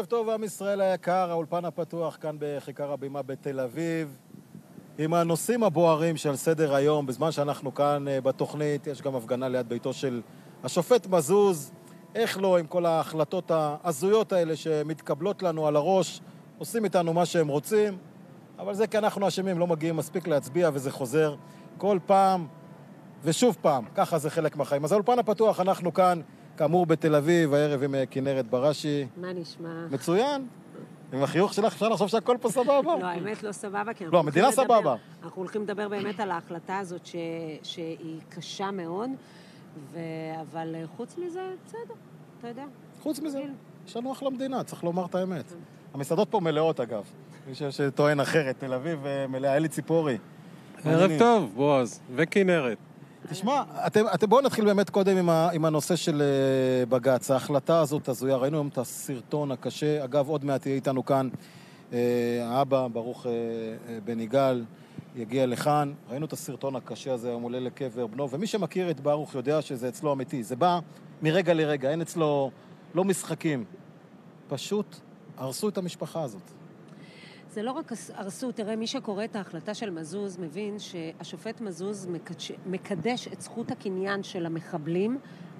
ערב טוב, עם ישראל היקר, האולפן הפתוח כאן בכיכר הבימה בתל אביב, עם הנושאים הבוערים של סדר היום. בזמן שאנחנו כאן בתוכנית, יש גם הפגנה ליד ביתו של השופט מזוז. איך לא, עם כל ההחלטות ההזויות האלה שמתקבלות לנו על הראש, עושים איתנו מה שהם רוצים, אבל זה כי אנחנו אשמים, לא מגיעים מספיק להצביע, וזה חוזר כל פעם ושוב פעם. ככה זה חלק מהחיים. אז האולפן הפתוח, אנחנו כאן כאמור בתל אביב, הערב עם כנרת בראשי. מה נשמע? מצוין. עם החיוך שלך אפשר לחשוב שהכל פה סבבה. לא, האמת לא סבבה. לא, המדינה סבבה. אנחנו הולכים לדבר באמת על ההחלטה הזאת שהיא קשה מאוד, אבל חוץ מזה, בסדר, אתה יודע. חוץ מזה, יש לנו אחלה מדינה, צריך לומר את האמת. המסעדות פה מלאות אגב. מי שטוען אחרת, תל אביב מלאה, אלי ציפורי. ערב טוב, בועז, וכנרת. תשמע, בואו נתחיל באמת קודם עם הנושא של בג"ץ. ההחלטה הזאת הזויה, ראינו היום את הסרטון הקשה. אגב, עוד מעט יהיה איתנו כאן האבא, ברוך בן יגאל, יגיע לכאן. ראינו את הסרטון הקשה הזה, הוא עולה לקבר בנו, ומי שמכיר את ברוך יודע שזה אצלו אמיתי. זה בא מרגע לרגע, אין אצלו לא משחקים. פשוט הרסו את המשפחה הזאת. זה לא רק הרסו, תראה, מי שקורא את ההחלטה של מזוז מבין שהשופט מזוז מקדש את זכות הקניין של המחבלים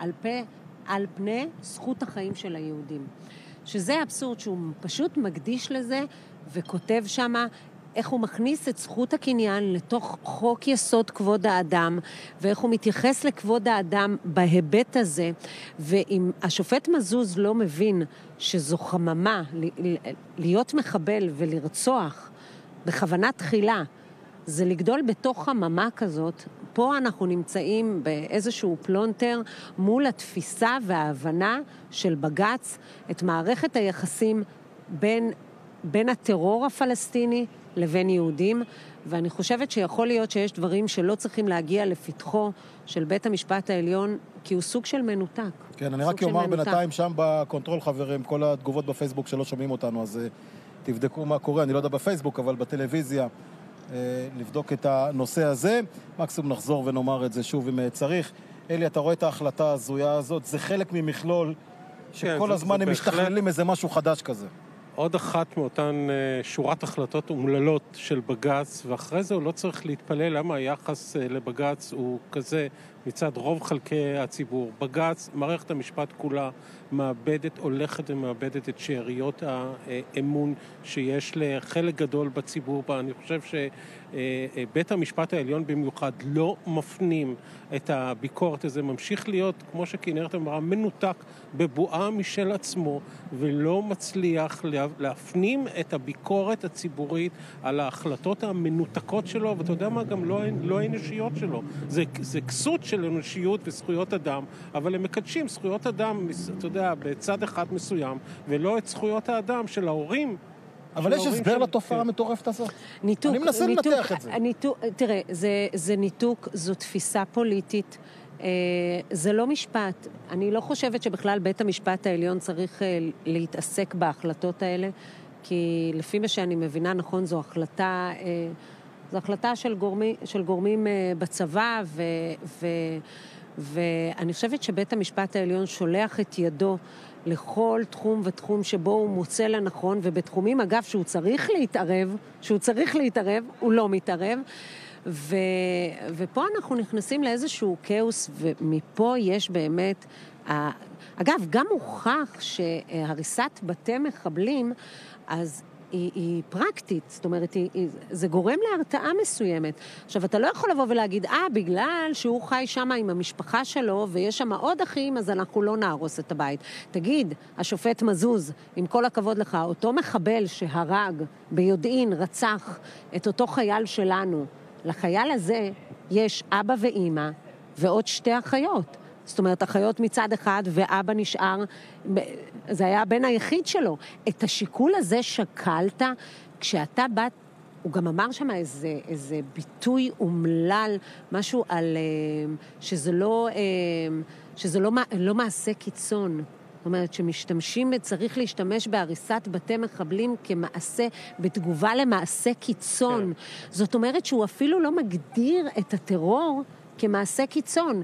על פני זכות החיים של היהודים. שזה אבסורד שהוא פשוט מקדיש לזה וכותב שמה איך הוא מכניס את זכות הקניין לתוך חוק יסוד כבוד האדם, ואיך הוא מתייחס לכבוד האדם בהיבט הזה. ואם השופט מזוז לא מבין שזו חממה, להיות מחבל ולרצוח בכוונה תחילה, זה לגדול בתוך חממה כזאת. פה אנחנו נמצאים באיזשהו פלונטר מול התפיסה וההבנה של בג"ץ, את מערכת היחסים בין הטרור הפלסטיני לבין יהודים, ואני חושבת שיכול להיות שיש דברים שלא צריכים להגיע לפתחו של בית המשפט העליון, כי הוא סוג של מנותק. כן, אני רק אומר בינתיים שם בקונטרול, חברים, כל התגובות בפייסבוק שלא שומעים אותנו, אז תבדקו מה קורה, אני לא יודע בפייסבוק, אבל בטלוויזיה, לבדוק את הנושא הזה. מקסימום נחזור ונאמר את זה שוב אם צריך. אלי, אתה רואה את ההחלטה הזויה הזאת, זה חלק ממכלול שכל הזמן הם משתכללים איזה משהו חדש כזה. עוד אחת מאותן שורת החלטות אומללות של בג"ץ, ואחרי זה הוא לא צריך להתפלל למה היחס לבג"ץ הוא כזה מצד רוב חלקי הציבור. בג"ץ, מערכת המשפט כולה, הולכת ומאבדת את שאריות האמון שיש לחלק גדול בציבור. אני חושב שבית המשפט העליון במיוחד לא מפנים את הביקורת הזה, ממשיך להיות, כמו שכנרת אמרה, מנותק בבועה משל עצמו, ולא מצליח להפנים את הביקורת הציבורית על ההחלטות המנותקות שלו, ואתה יודע מה, גם לא האנושיות שלו. זה כסות של אנושיות וזכויות אדם, אבל הם מקדשים זכויות אדם, אתה יודע, בצד אחד מסוים, ולא את זכויות האדם של ההורים. אבל יש הסבר לתופעה המטורפת הזאת. אני מנסה לנתח את זה. תראה, זה ניתוק, זו תפיסה פוליטית, זה לא משפט. אני לא חושבת שבכלל בית המשפט העליון צריך להתעסק בהחלטות האלה, כי לפי מה שאני מבינה נכון, זו החלטה של גורמים בצבא, ואני חושבת שבית המשפט העליון שולח את ידו לכל תחום ותחום שבו הוא מוצא לנכון, ובתחומים אגב שהוא צריך להתערב, הוא לא מתערב, ופה אנחנו נכנסים לאיזשהו כאוס, ומפה יש באמת, אגב, גם הוכח שהריסת בתי מחבלים, אז היא פרקטית, זאת אומרת, זה גורם להרתעה מסוימת. עכשיו, אתה לא יכול לבוא ולהגיד, בגלל שהוא חי שם עם המשפחה שלו, ויש שם עוד אחים, אז אנחנו לא נהרוס את הבית. תגיד, השופט מזוז, עם כל הכבוד לך, אותו מחבל שהרג ביודעין, רצח את אותו חייל שלנו, לחייל הזה יש אבא ואמא ועוד שתי אחיות. זאת אומרת, אחיות מצד אחד ואבא נשאר, זה היה הבן היחיד שלו. את השיקול הזה שקלת, כשאתה באת, הוא גם אמר שם איזה ביטוי אומלל, משהו על, שזה לא מעשה קיצון. זאת אומרת, צריך להשתמש בהריסת בתי מחבלים כמעשה, בתגובה למעשה קיצון. זאת אומרת שהוא אפילו לא מגדיר את הטרור כמעשה קיצון.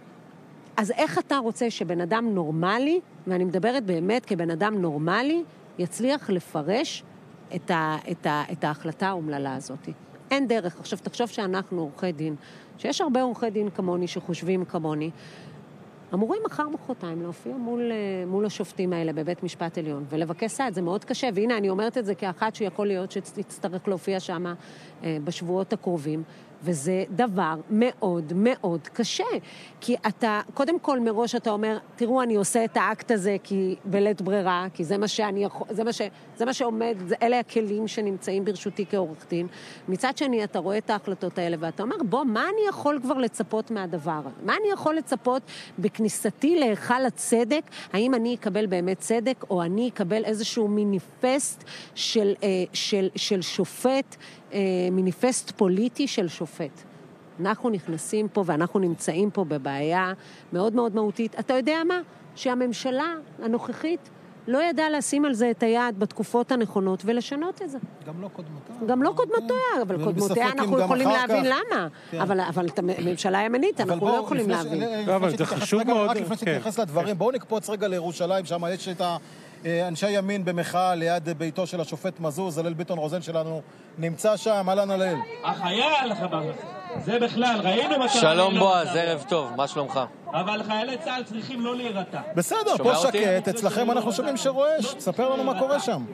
אז איך אתה רוצה שבן אדם נורמלי, ואני מדברת באמת כבן אדם נורמלי, יצליח לפרש את ההחלטה האומללה הזאת. אין דרך. עכשיו, תחשוב שאנחנו עורכי דין, שיש הרבה עורכי דין כמוני שחושבים כמוני, אמורים מחר מחרתיים להופיע מול השופטים האלה בבית משפט עליון, ולבקש סעד, זה מאוד קשה, והנה אני אומרת את זה כאחת שיכול להיות שתצטרך להופיע שם בשבועות הקרובים, וזה דבר מאוד מאוד קשה, כי אתה, קודם כל מראש אתה אומר, תראו, אני עושה את האקט הזה כי בלית ברירה, כי זה מה שאני יכול, זה מה שעומד, אלה הכלים שנמצאים ברשותי כעורך דין. מצד שני, אתה רואה את ההחלטות האלה, ואתה אומר, בוא, מה אני יכול כבר לצפות מהדבר? מה אני יכול לצפות בכניסתי להיכל הצדק? האם אני אקבל באמת צדק, או אני אקבל איזשהו מיניפסט של שופט, מיניפסט פוליטי של שופט. אנחנו נכנסים פה ואנחנו נמצאים פה בבעיה מאוד מאוד מהותית. אתה יודע מה? שהממשלה הנוכחית לא ידעה לשים על זה את היד בתקופות הנכונות ולשנות את זה. גם לא קודמותיה. גם לא קודמותיה, אבל קודמותיה אנחנו יכולים להבין למה. אבל הממשלה הימנית, אנחנו לא יכולים להבין. אבל זה חשוב מאוד. רק לפני שתתייחס לדברים, בואו נקפוץ רגע לירושלים, שם יש את אנשי ימין במחאה ליד ביתו של השופט מזוז, הלל ביטון רוזן שלנו נמצא שם, אהלן הלל. החייל, זה בכלל, ראינו מה... שלום בועז, ערב טוב, מה שלומך? אבל חיילי צה"ל צריכים לא להירתע. בסדר, פה שקט, אצלכם אנחנו שומעים שרועש, תספר לנו מה קורה שם.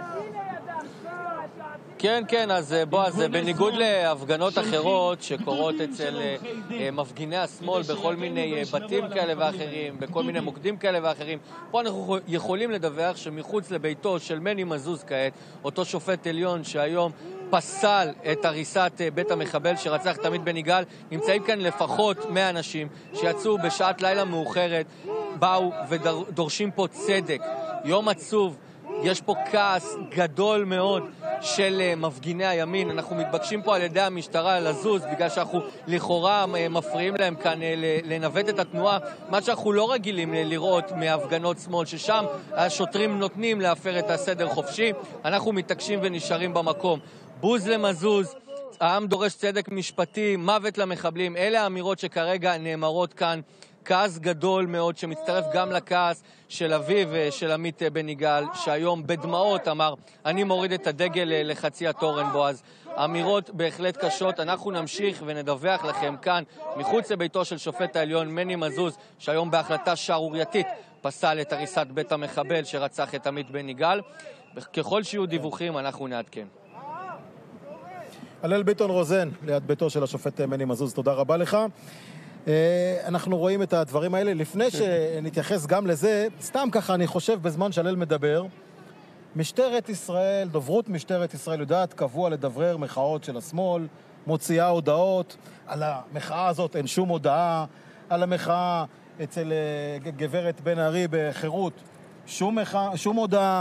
כן, כן, אז בועז, בניגוד להפגנות אחרות שקורות אצל מפגיני השמאל בכל מיני בתים כאלה ואחרים, בכל מיני מוקדים כאלה ואחרים, פה אנחנו יכולים לדווח שמחוץ לביתו של מני מזוז כעת, אותו שופט עליון שהיום פסל את הריסת בית המחבל שרצח תמיד בן יגאל, נמצאים כאן לפחות 100 אנשים שיצאו בשעת לילה מאוחרת, באו ודורשים פה צדק. יום עצוב, יש פה כעס גדול מאוד של מפגיני הימין. אנחנו מתבקשים פה על ידי המשטרה לזוז, בגלל שאנחנו לכאורה מפריעים להם כאן לנווט את התנועה, מה שאנחנו לא רגילים לראות מהפגנות שמאל, ששם השוטרים נותנים להפר את הסדר חופשי. אנחנו מתעקשים ונשארים במקום. בוז למזוז, העם דורש צדק משפטי, מוות למחבלים. אלה האמירות שכרגע נאמרות כאן. כעס גדול מאוד שמצטרף גם לכעס של אביו של עמית בן יגאל, שהיום בדמעות אמר, אני מוריד את הדגל לחצי התורן. בועז, אמירות בהחלט קשות. אנחנו נמשיך ונדווח לכם כאן מחוץ לביתו של שופט העליון מני מזוז, שהיום בהחלטה שערורייתית פסל את הריסת בית המחבל שרצח את עמית בן יגאל. ככל שיהיו דיווחים אנחנו נעדכן. הלל ביטון רוזן, ליד ביתו של השופט מני מזוז, תודה רבה לך. אנחנו רואים את הדברים האלה. לפני שנתייחס גם לזה, סתם ככה אני חושב בזמן שהלל מדבר, משטרת ישראל, דוברות משטרת ישראל יודעת קבוע לדברר מחאות של השמאל, מוציאה הודעות, על המחאה הזאת אין שום הודעה, על המחאה אצל גברת בן ארי בחירות, שום הודעה.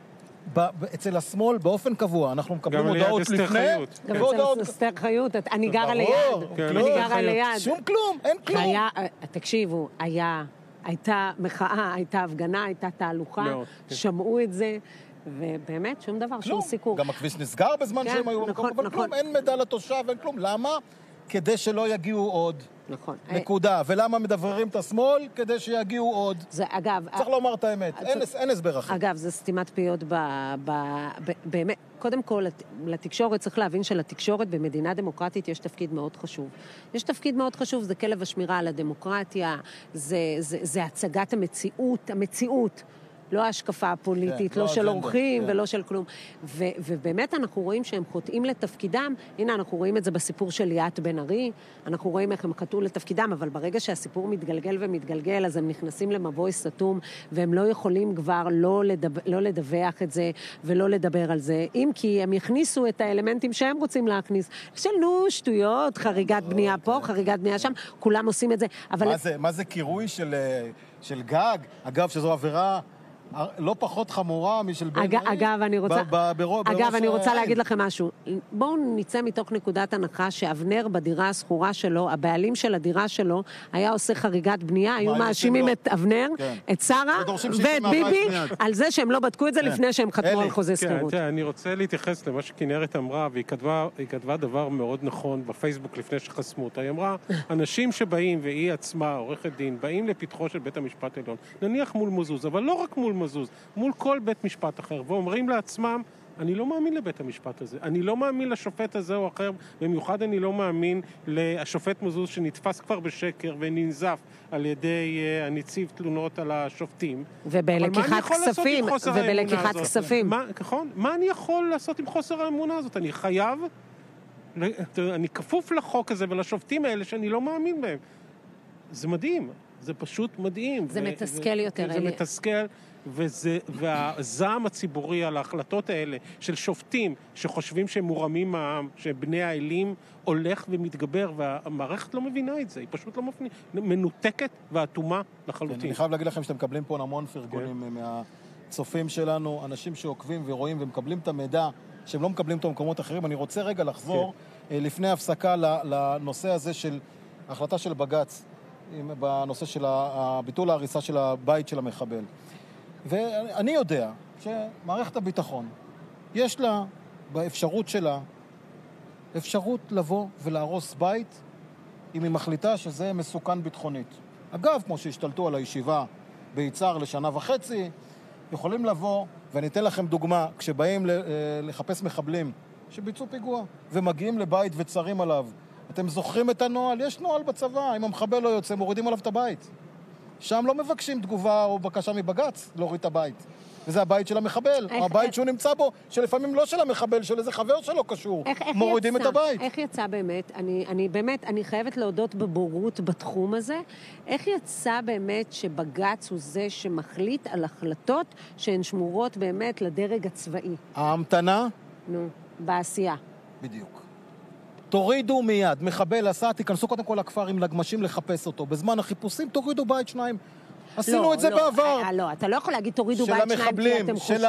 אצל השמאל באופן קבוע, אנחנו מקבלים הודעות לפני. גם אצל אסתר חיות, אני גרה ליד. אני גרה ליד. שום כלום, אין כלום. תקשיבו, הייתה מחאה, הייתה הפגנה, הייתה תהלוכה, שמעו את זה, ובאמת שום דבר, שום סיקור. גם הכביש נסגר בזמן שהם היו במקום, אבל כלום, אין מידע לתושב, אין כלום. למה? כדי שלא יגיעו עוד. נכון. נקודה. ולמה מדבררים את השמאל? כדי שיגיעו עוד. זה, אגב... צריך לומר את האמת. אין הסבר אחר. אגב, זה סתימת פיות באמת. קודם כל, לתקשורת, צריך להבין שלתקשורת במדינה דמוקרטית יש תפקיד מאוד חשוב. יש תפקיד מאוד חשוב, זה כלב השמירה על הדמוקרטיה, זה הצגת המציאות. לא ההשקפה הפוליטית, לא של אורחים ולא של כלום. ובאמת אנחנו רואים שהם חוטאים לתפקידם. הנה, אנחנו רואים את זה בסיפור של ליאת בן ארי, אנחנו רואים איך הם חטאו לתפקידם, אבל ברגע שהסיפור מתגלגל ומתגלגל, אז הם נכנסים למבוי סתום, והם לא יכולים כבר לא לדווח את זה ולא לדבר על זה, אם כי הם יכניסו את האלמנטים שהם רוצים להכניס. של שטויות, חריגת בנייה פה, חריגת בנייה שם, כולם עושים את זה. מה זה קירוי של גג? אגב, שזו עבירה לא פחות חמורה משל בן ארי. אגב, אני רוצה להגיד לכם משהו. בואו נצא מתוך נקודת הנחה שאבנר בדירה הסחורה שלו, הבעלים של הדירה שלו, היה עושה חריגת בנייה, היו מאשימים את אבנר, את שרה ואת ביבי, על זה שהם לא בדקו את זה לפני שהם חתמו על חוזה שכירות. אני רוצה להתייחס למה שכנרת אמרה, והיא כתבה דבר מאוד נכון בפייסבוק לפני שחסמו אותה. היא אמרה, אנשים שבאים, והיא עצמה, עורכת דין, באים לפתחו של בית המשפט העליון, נניח מול מזוז, אבל לא רק מול מזוז, מול כל בית משפט אחר, ואומרים לעצמם, אני לא מאמין לבית המשפט הזה, אני לא מאמין לשופט הזה או אחר, במיוחד אני לא מאמין לשופט מזוז שנתפס כבר בשקר וננזף על ידי הנציב תלונות על השופטים. ובלקיחת כספים, נכון? מה אני יכול לעשות עם חוסר האמונה הזאת? אני חייב, אני כפוף לחוק הזה ולשופטים האלה שאני לא מאמין בהם. זה מדהים, זה פשוט מדהים. זה מתסכל יותר. זה מתסכל. והזעם הציבורי על ההחלטות האלה של שופטים שחושבים שהם מורמים מהעם, שבני האלים הולך ומתגבר, והמערכת לא מבינה את זה, היא פשוט לא מנותקת ואטומה לחלוטין. אני חייב להגיד לכם שאתם מקבלים פה המון פרגונים מהצופים שלנו, אנשים שעוקבים ורואים ומקבלים את המידע שהם לא מקבלים אותו במקומות אחרים. אני רוצה רגע לחזור לפני הפסקה לנושא הזה של ההחלטה של בג"ץ, בנושא של ביטול ההריסה של הבית של המחבל. ואני יודע שמערכת הביטחון, יש לה, באפשרות שלה, אפשרות לבוא ולהרוס בית אם היא מחליטה שזה מסוכן ביטחונית. אגב, כמו שהשתלטו על הישיבה ביצהר לשנה וחצי, יכולים לבוא, ואני אתן לכם דוגמה, כשבאים לחפש מחבלים שביצעו פיגוע ומגיעים לבית וצרים עליו, אתם זוכרים את הנוהל? יש נוהל בצבא, אם המחבל לא יוצא, מורידים עליו את הבית. שם לא מבקשים תגובה או בקשה מבג"ץ להוריד את הבית. וזה הבית של המחבל, או הבית שהוא נמצא בו, שלפעמים לא של המחבל, של איזה חבר שלו קשור. מורידים את הבית. איך יצא באמת? אני חייבת להודות בבורות בתחום הזה. איך יצא באמת שבג"ץ הוא זה שמחליט על החלטות שהן שמורות באמת לדרג הצבאי? ההמתנה? נו, בעשייה. בדיוק. תורידו מיד, מחבל עשה, תיכנסו קודם כל לכפר עם נגמשים לחפש אותו. בזמן החיפושים תורידו בית שניים. עשינו את זה בעבר. לא, אתה לא יכול להגיד תורידו בית שניים כי אתם חושבים.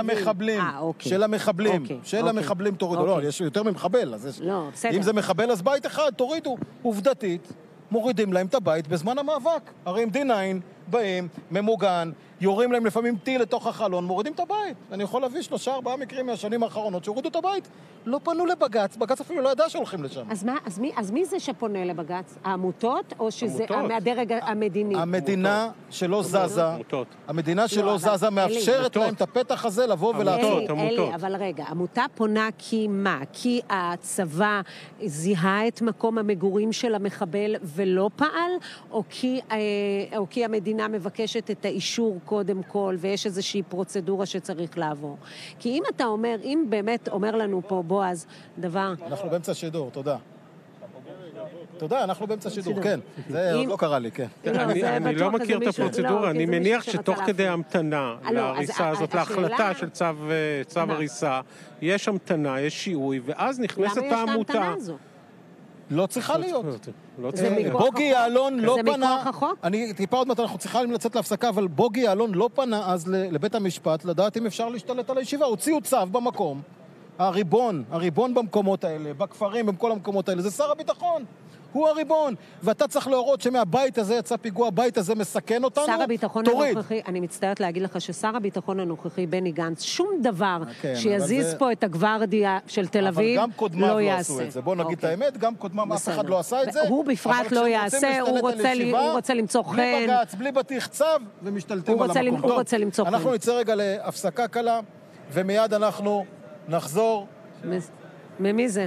של המחבלים תורידו. לא, יש יותר ממחבל. אם זה מחבל אז בית אחד, תורידו. עובדתית, מורידים להם את הבית בזמן המאבק. הרי עם D9 באים, ממוגן, יורים להם לפעמים טיל לתוך החלון, מורידים את הבית. אני יכול להביא 3-4 מקרים מהשנים האחרונות שהורידו את הבית. לא פנו לבג"ץ, בג"ץ אפילו לא ידע שהולכים לשם. אז מי זה שפונה לבג"ץ? העמותות או שזה מהדרג המדיני? המדינה שלא זזה, המדינה שלא זזה מאפשרת להם את הפתח הזה לבוא ולעשות. אלי, אבל רגע, עמותה פונה כי מה? כי הצבא זיהה את מקום המגורים של המחבל ולא פעל? או כי המדינה מבקשת את האישור קודם כל, ויש איזושהי פרוצדורה שצריך לעבור. כי אם אתה אומר, אם באמת אומר לנו פה בועז דבר... אנחנו באמצע שידור, תודה. תודה, אנחנו באמצע שידור, כן. זה עוד לא קרה לי, כן. אני לא מכיר את הפרוצדורה, אני מניח שתוך כדי המתנה להריסה הזאת, להחלטה של צו הריסה, יש המתנה, יש שיעוי, ואז נכנסת העמותה. למה יש את ההמתנה הזו? לא צריכה להיות. בוגי יעלון לא פנה... זה מכוח החוק? אני טיפה עוד מעט, אנחנו צריכים לצאת להפסקה, אבל בוגי יעלון לא פנה אז לבית המשפט לדעת אם אפשר להשתלט על הישיבה. הוציאו צו במקום. הריבון במקומות האלה, בכפרים, בכל המקומות האלה, זה שר הביטחון. הוא הריבון. ואתה צריך להראות שמהבית הזה יצא פיגוע, הבית הזה מסכן אותנו, שר הביטחון הנוכחי, אני מצטערת להגיד לך ששר הביטחון הנוכחי, בני גנץ, שום דבר שיזיז פה את הגוורדיה של תל אביב, לא יעשה. אבל גם קודמיו לא עשו את זה. בוא נגיד את האמת, גם קודמיו אף אחד לא עשה את זה. הוא בפרט לא יעשה, הוא רוצה למצוא חן. בלי בג"ץ, בלי בטיח צו, ומשתלטים על המקום. הוא רוצה למצוא חן. אנחנו נצא רגע להפסקה קלה, ומיד אנחנו נחזור. ממי זה?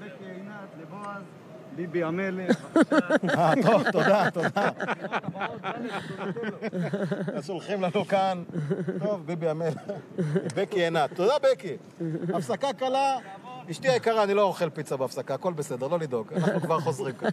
ביבי המלך. טוב, תודה. אז שולחים לנו כאן. טוב, ביבי המלך. בקי עינת. תודה, בקי. הפסקה קלה. אשתי היקרה, אני לא אוכל פיצה בהפסקה. הכל בסדר, לא לדאוג. אנחנו כבר חוזרים כאן.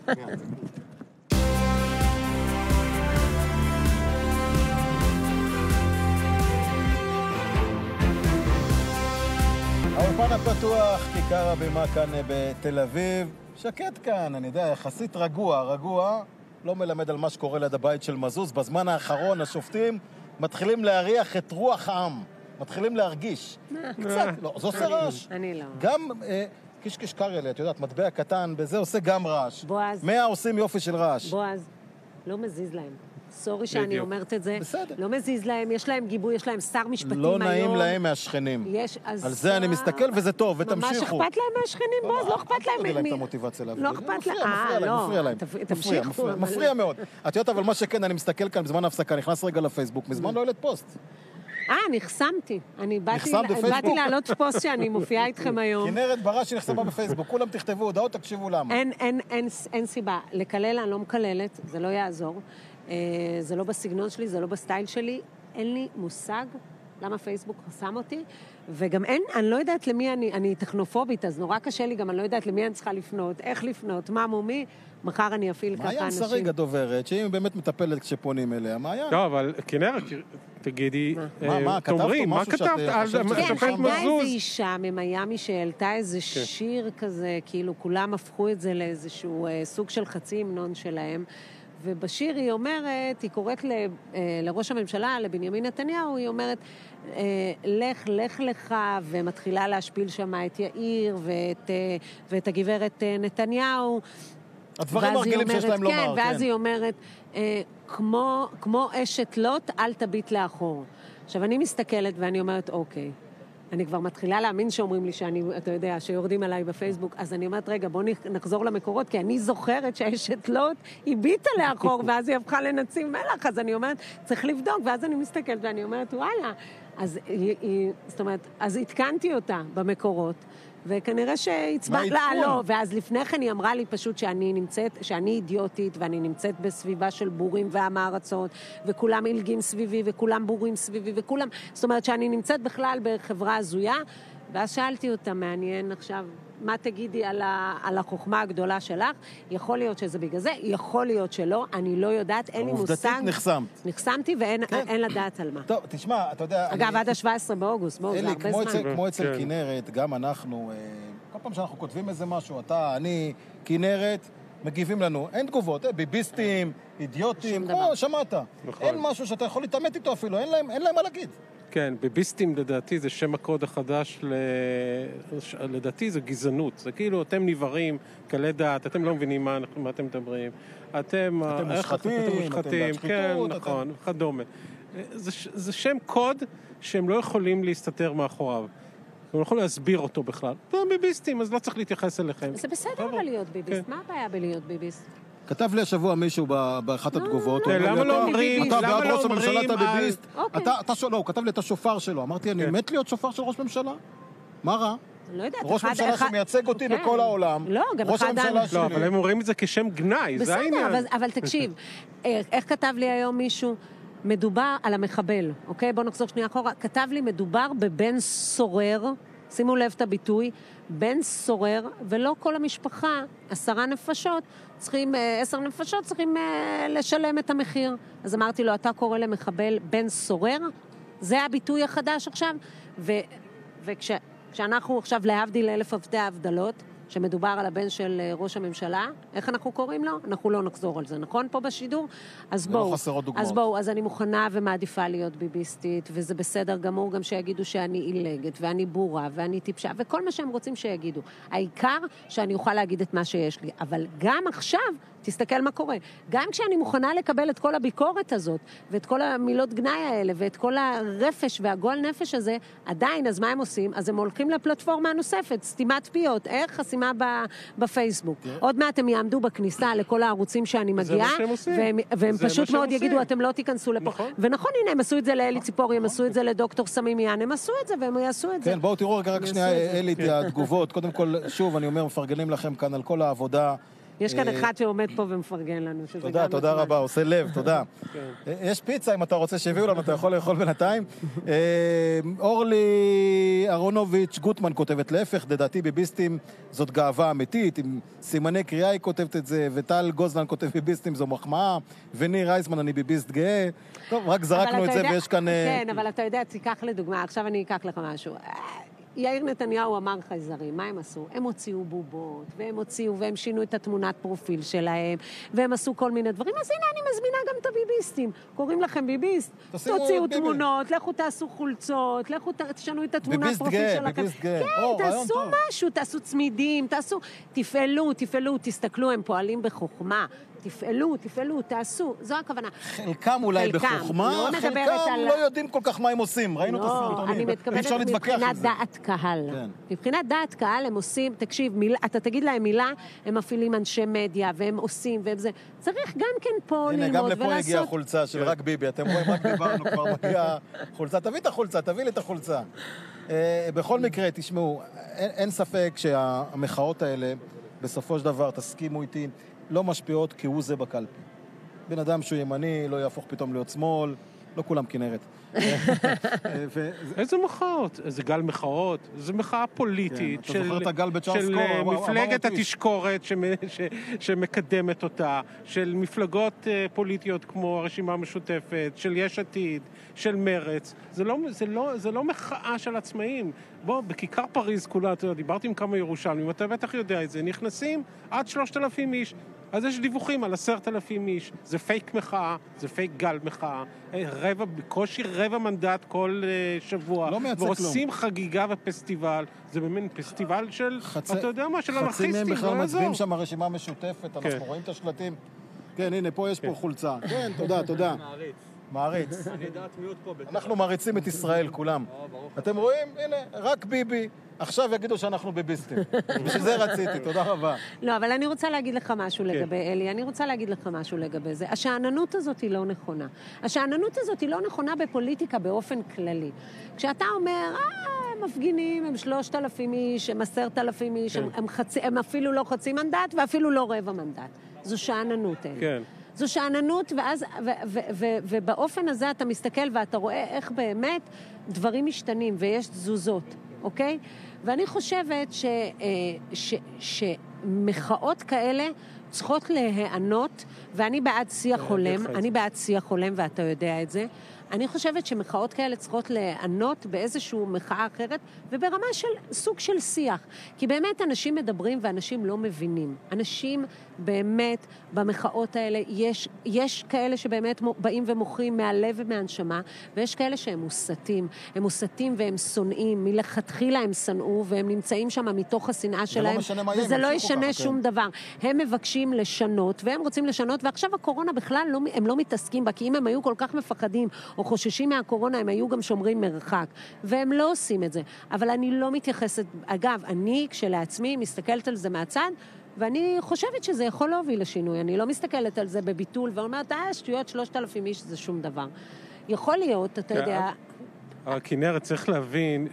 האולפן הפתוח, כיכר הבימה כאן בתל אביב. שקט כאן, אני יודע, יחסית רגוע, לא מלמד על מה שקורה ליד הבית של מזוז. בזמן האחרון השופטים מתחילים להריח את רוח העם, מתחילים להרגיש. קצת, לא, זה עושה רעש. אני לא. גם קשקש קריילי, את יודעת, מטבע קטן, בזה עושה גם רעש. בועז. 100 עושים יופי של רעש. בועז, לא מזיז להם. סורי שאני אומרת את זה. בסדר. לא מזיז להם, יש להם גיבוי, יש להם שר משפטים לא היום. לא נעים להם מהשכנים. על זה אני מסתכל וזה טוב, ותמשיכו. ממש אכפת להם מהשכנים, בועז, לא אכפת להם. אל תוריד להם את המוטיבציה להבדיל. לא אכפת להם. מפריע להם. תמשיכו. מפריע מאוד. את יודעת, אבל מה שכן, אני מסתכל כאן בזמן ההפסקה, נכנס רגע לפייסבוק, מזמן לא העלית פוסט. נחסמתי. נחסם בפייסבוק? באתי להעלות פוסט שאני מופיעה איתכם היום. כנרת בראשי נחסמה בפייסבוק, כולם תכתבו הודעות, תקשיבו למה. אין סיבה. לקלל, אני לא מקללת, זה לא יעזור. זה לא בסגנון שלי, זה לא בסטייל שלי. אין לי מושג למה פייסבוק חסם אותי, וגם אני לא יודעת למי אני טכנופובית, אז נורא קשה לי, גם אני לא יודעת למי אני צריכה לפנות, איך לפנות, מה מומי, מחר אני אפעיל ככה אנשים. מעיין שריג הדוברת, שהיא באמת מטפלת כשפונים אליה, מעיין. לא, אבל כנרת, תגידי, מה, כתבת תאמרי, מה משהו שאת כתבת על חושבת כן, השופט הייתה איזו מזוז? אישה ממיימי שהעלתה איזה שיר כזה, כאילו כולם הפכו את זה לאיזשהו סוג של חצי המנון שלהם, ובשיר היא אומרת, היא קוראת לראש הממשלה, לבנימין נתניהו, היא אומרת, לך לך, ומתחילה להשפיל שמה את יאיר ואת הגברת נתניהו. הדברים הרגילים שיש להם לומר, כן. ואז היא אומרת, כמו אשת לוט, אל תביט לאחור. עכשיו, אני מסתכלת ואני אומרת, אוקיי, אני כבר מתחילה להאמין שאומרים לי אתה יודע, שיורדים עליי בפייסבוק, אז אני אומרת, רגע, בוא נחזור למקורות, כי אני זוכרת שאשת לוט הביטה לאחור, ואז היא הפכה לנציב מלח, אז אני אומרת, צריך לבדוק, ואז אני מסתכלת ואני אומרת, וואלה, זאת אומרת, אז התקנתי אותה במקורות, וכנראה שהצבעת לה, לא, ואז לפני כן היא אמרה לי פשוט שאני אידיוטית, ואני נמצאת בסביבה של בורים והמערצות, וכולם אילגים סביבי, וכולם בורים סביבי, וכולם, זאת אומרת שאני נמצאת בכלל בחברה הזויה, ואז שאלתי אותה, מעניין עכשיו, מה תגידי על החוכמה הגדולה שלך? יכול להיות שזה בגלל זה, יכול להיות שלא, אני לא יודעת, אין לי מושג. עובדתית נחסמת. נחסמתי ואין לדעת על מה. טוב, תשמע, אתה יודע... אגב, עד ה-17 באוגוסט, בואו, זה הרבה זמן. כמו אצל כנרת, גם אנחנו, כל פעם שאנחנו כותבים איזה משהו, אתה, אני, כנרת, מגיבים לנו, אין תגובות, ביביסטים, אידיוטים, שמעת. אין משהו שאתה יכול להתאמת איתו אפילו, אין להם מה להגיד. כן, ביביסטים לדעתי זה שם הקוד החדש, לדעתי זה גזענות, זה כאילו אתם נבערים, קלי דעת, אתם לא מבינים מה אתם מדברים, אתם מושחתים, כן, נכון, וכדומה. זה שם קוד שהם לא יכולים להסתתר מאחוריו, הם לא יכולים להסביר אותו בכלל. אתם ביביסטים, אז לא צריך להתייחס אליכם. זה בסדר להיות ביביסט, מה הבעיה בלהיות ביביסט? כתב לי השבוע מישהו באחת התגובות. למה לא אומרים? אתה בעד ראש הממשלה, אתה ביביסט. לא, הוא כתב לי את השופר שלו. אמרתי, אני מת להיות שופר של ראש ממשלה? מה רע? לא יודעת. ראש ממשלה שמייצג אותי בכל העולם. לא, גם אחד הממשלה שלי. לא, אבל הם אומרים את זה כשם גנאי, זה העניין. בסדר, אבל תקשיב, איך כתב לי היום מישהו? מדובר על המחבל, אוקיי? בוא נחזור שנייה אחורה. כתב לי, מדובר בבן סורר, שימו לב את הביטוי, בן סורר, ולא כל המשפחה, 10 נפשות, 10 נפשות צריכים לשלם את המחיר. אז אמרתי לו, אתה קורא למחבל בן סורר? זה הביטוי החדש עכשיו? וכשאנחנו עכשיו להבדיל 1000 אלפי הבדלות, שמדובר על הבן של ראש הממשלה, איך אנחנו קוראים לו? אנחנו לא נחזור על זה, נכון? פה בשידור? אז בואו, אז אני מוכנה ומעדיפה להיות ביביסטית, וזה בסדר גמור גם שיגידו שאני אילגת, ואני בורה, ואני טיפשה, וכל מה שהם רוצים שיגידו. העיקר שאני אוכל להגיד את מה שיש לי. אבל גם עכשיו, תסתכל מה קורה. גם כשאני מוכנה לקבל את כל הביקורת הזאת, ואת כל המילות גנאי האלה, ואת כל הרפש והגועל נפש הזה, עדיין, אז מה הם עושים? אז הם הולכים לפלטפורמה הנוספת, סתימת פיות, חסימה בפייסבוק. עוד מעט הם יעמדו בכניסה לכל הערוצים שאני מגיעה, והם פשוט מאוד יגידו, אתם לא תיכנסו לפה. ונכון, הנה, הם עשו את זה לאלי ציפורי, הם עשו את זה לדוקטור סמימיאן, הם עשו את זה, והם יעשו את זה. כן, בואו תראו רק שנייה, אלי, התגובות. קודם כל, שוב, אני אומר, מפרגנים לכם כאן על כל העבודה. יש כאן אחד שעומד פה ומפרגן לנו. תודה רבה, עושה לב, תודה. יש פיצה, אם אתה רוצה שהביאו לנו, אתה יכול לאכול בינתיים. אורלי אהרונוביץ' גוטמן כותבת, להפך, לדעתי ביביסטים זאת גאווה אמיתית, עם סימני קריאה היא כותבת את זה, וטל גוזלן כותב ביביסטים זו מחמאה, וניר רייסמן אני ביביסט גאה. טוב, רק זרקנו את זה ויש כאן... כן, אבל אתה יודע, תיקח לדוגמה, עכשיו אני אקח לך משהו. יאיר נתניהו אמר חייזרים, מה הם עשו? הם הוציאו בובות, והם שינו את התמונת פרופיל שלהם, והם עשו כל מיני דברים, אז הנה אני מזמינה גם את הביביסטים. קוראים לכם ביביסט, תוציאו תמונות, לכו תעשו חולצות, לכו תשנו את התמונת פרופיל שלכם. כן, תעשו משהו, תעשו צמידים, תפעלו, תסתכלו, הם פועלים בחוכמה. תפעלו, תעשו, זו הכוונה. חלקם אולי בחוכמה, חלקם לא יודעים כל כך מה הם עושים. ראינו את הסרטונים. אני מתכוונת מבחינת דעת קהל. כן. מבחינת דעת קהל הם עושים, תקשיב, אתה תגיד להם מילה, הם מפעילים אנשי מדיה, והם עושים, והם זה. צריך גם כן פה ללמוד ולעשות. הנה, גם לפה הגיעה חולצה של רק ביבי. אתם רואים, רק דיברנו כבר מגיעה חולצה. תביא את החולצה, תביא לי את החולצה. בכל מקרה, תשמעו, אין ספק שהמחאות האלה, בסופו של דבר, תסכימו איתי, לא משפיעות כהוא זה בקלפי. בן אדם שהוא ימני, לא יהפוך פתאום להיות שמאל, לא כולם כנרת. איזה מחאות? איזה גל מחאות? זו מחאה פוליטית אתה זוכר את הגל בצ'ארלס קור? מפלגת התשקורת שמקדמת אותה, של מפלגות פוליטיות כמו הרשימה המשותפת, של יש עתיד, של מרץ. זה לא מחאה של עצמאים. בוא, בכיכר פריז כולה, דיברתי עם כמה ירושלמים, אתה בטח יודע את זה, נכנסים עד 3,000 איש. אז יש דיווחים על 10,000 איש, זה פייק מחאה, זה פייק גל מחאה, בקושי רבע מנדט כל שבוע, לא מייצג ועושים חגיגה ופסטיבל, זה באמת פסטיבל של, אתה יודע מה, של אנרכיסטים, חצי מהם בכלל מצביעים שם הרשימה משותפת, אנחנו רואים את השלטים. כן, הנה, פה יש פה חולצה. כן, תודה. מעריץ. אני יודעת מיעוט פה. אנחנו מעריצים את ישראל, כולם. אתם רואים? הנה, רק ביבי. עכשיו יגידו שאנחנו ביביסטים. בשביל זה רציתי, תודה רבה. לא, אבל אני רוצה להגיד לך משהו לגבי אלי, אני רוצה להגיד לך משהו לגבי זה. השאננות הזאת היא לא נכונה. השאננות הזאת היא לא נכונה בפוליטיקה באופן כללי. כשאתה אומר, הם מפגינים, הם 3,000 איש, הם 10,000 איש, הם אפילו לא חצי מנדט ואפילו לא רבע מנדט. זו שאננות, אלי. כן. זו שאננות, ובאופן הזה אתה מסתכל ואתה רואה איך באמת דברים משתנים ויש תזוזות, אוקיי? ואני חושבת שמחאות כאלה צריכות להיענות, ואני בעד שיח הולם, ואתה יודע את זה. אני חושבת שמחאות כאלה צריכות להיענות באיזשהו מחאה אחרת, וברמה של סוג של שיח. כי באמת אנשים מדברים ואנשים לא מבינים. אנשים באמת במחאות האלה, יש כאלה שבאמת באים ומוכרים מהלב ומהנשמה, ויש כאלה שהם מוסתים. הם מוסתים והם שונאים, מלכתחילה הם שנאו, והם נמצאים שם מתוך השנאה שלהם, וזה לא ישנה שום דבר. הם מבקשים לשנות, והם רוצים לשנות, ועכשיו הקורונה בכלל הם לא מתעסקים בה, כי אם הם היו כל כך מפחדים, או חוששים מהקורונה, הם היו גם שומרים מרחק, והם לא עושים את זה. אבל אני לא מתייחסת, אגב, אני כשלעצמי מסתכלת על זה מהצד, ואני חושבת שזה יכול להוביל לשינוי. אני לא מסתכלת על זה בביטול, ואומרת, שטויות 3,000 איש זה שום דבר. יכול להיות, אתה יודע... אבל כנרת, צריך להבין